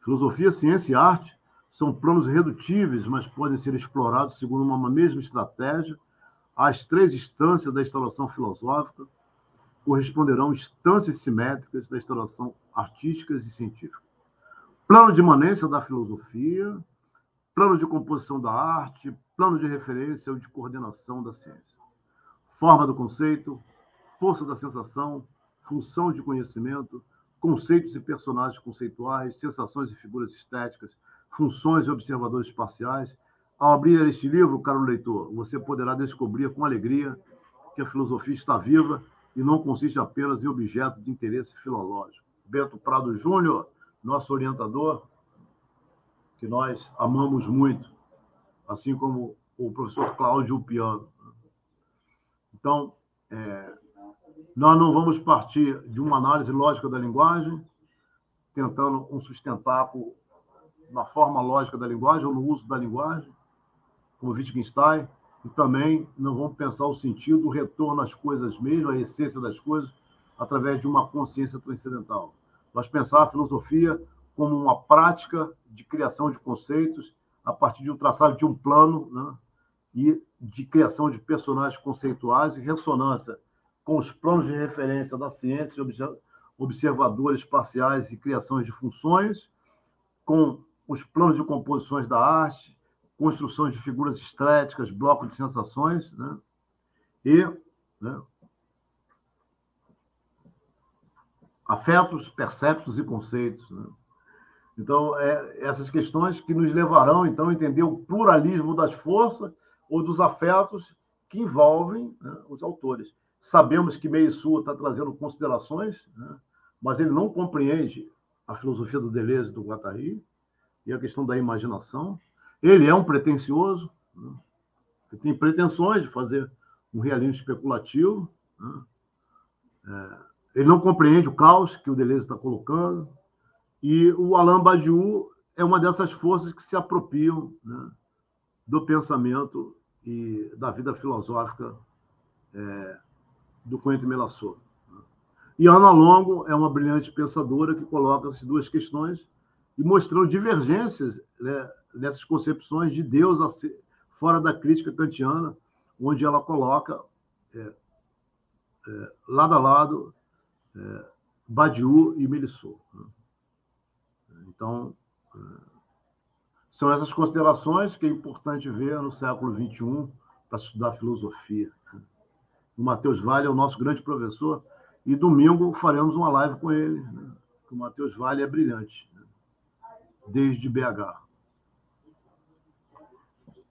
Filosofia, ciência e arte são planos irredutíveis, mas podem ser explorados segundo uma mesma estratégia. As três instâncias da instalação filosófica corresponderão instâncias simétricas da instalação artística e científica. Plano de imanência da filosofia, plano de composição da arte, plano de referência ou de coordenação da ciência. Forma do conceito, força da sensação, função de conhecimento, conceitos e personagens conceituais, sensações e figuras estéticas, funções e observadores parciais. Ao abrir este livro, caro leitor, você poderá descobrir com alegria que a filosofia está viva e não consiste apenas em objetos de interesse filológico. Bento Prado Júnior, nosso orientador, que nós amamos muito, assim como o professor Cláudio Piano. Então, nós não vamos partir de uma análise lógica da linguagem, tentando um sustentáculo na forma lógica da linguagem ou no uso da linguagem, como Wittgenstein, e também não vamos pensar o sentido, o retorno às coisas mesmo, a essência das coisas, através de uma consciência transcendental. Nós pensar a filosofia como uma prática de criação de conceitos a partir de um traçado de um plano, né, e de criação de personagens conceituais em ressonância com os planos de referência da ciência, observadores parciais e criações de funções, com os planos de composições da arte, construções de figuras estéticas, blocos de sensações, né, e, né, afetos, perceptos e conceitos, né? Então, essas questões que nos levarão, então, a entender o pluralismo das forças ou dos afetos que envolvem, né, os autores. Sabemos que Meillet está trazendo considerações, né, mas ele não compreende a filosofia do Deleuze e do Guattari e a questão da imaginação. Ele é um pretensioso, né, que tem pretensões de fazer um realismo especulativo, né, ele não compreende o caos que o Deleuze está colocando, e o Alain Badiou é uma dessas forças que se apropriam, né, do pensamento e da vida filosófica do Quentin Meillassoux. E Ana Longo é uma brilhante pensadora que coloca essas duas questões e mostrando divergências, né, nessas concepções de Deus fora da crítica kantiana, onde ela coloca lado a lado Badiou e Meillassoux. Então, são essas considerações que é importante ver no século XXI para estudar filosofia. O Matheus Vale é o nosso grande professor e domingo faremos uma live com ele, né? O Matheus Vale é brilhante, né, desde BH.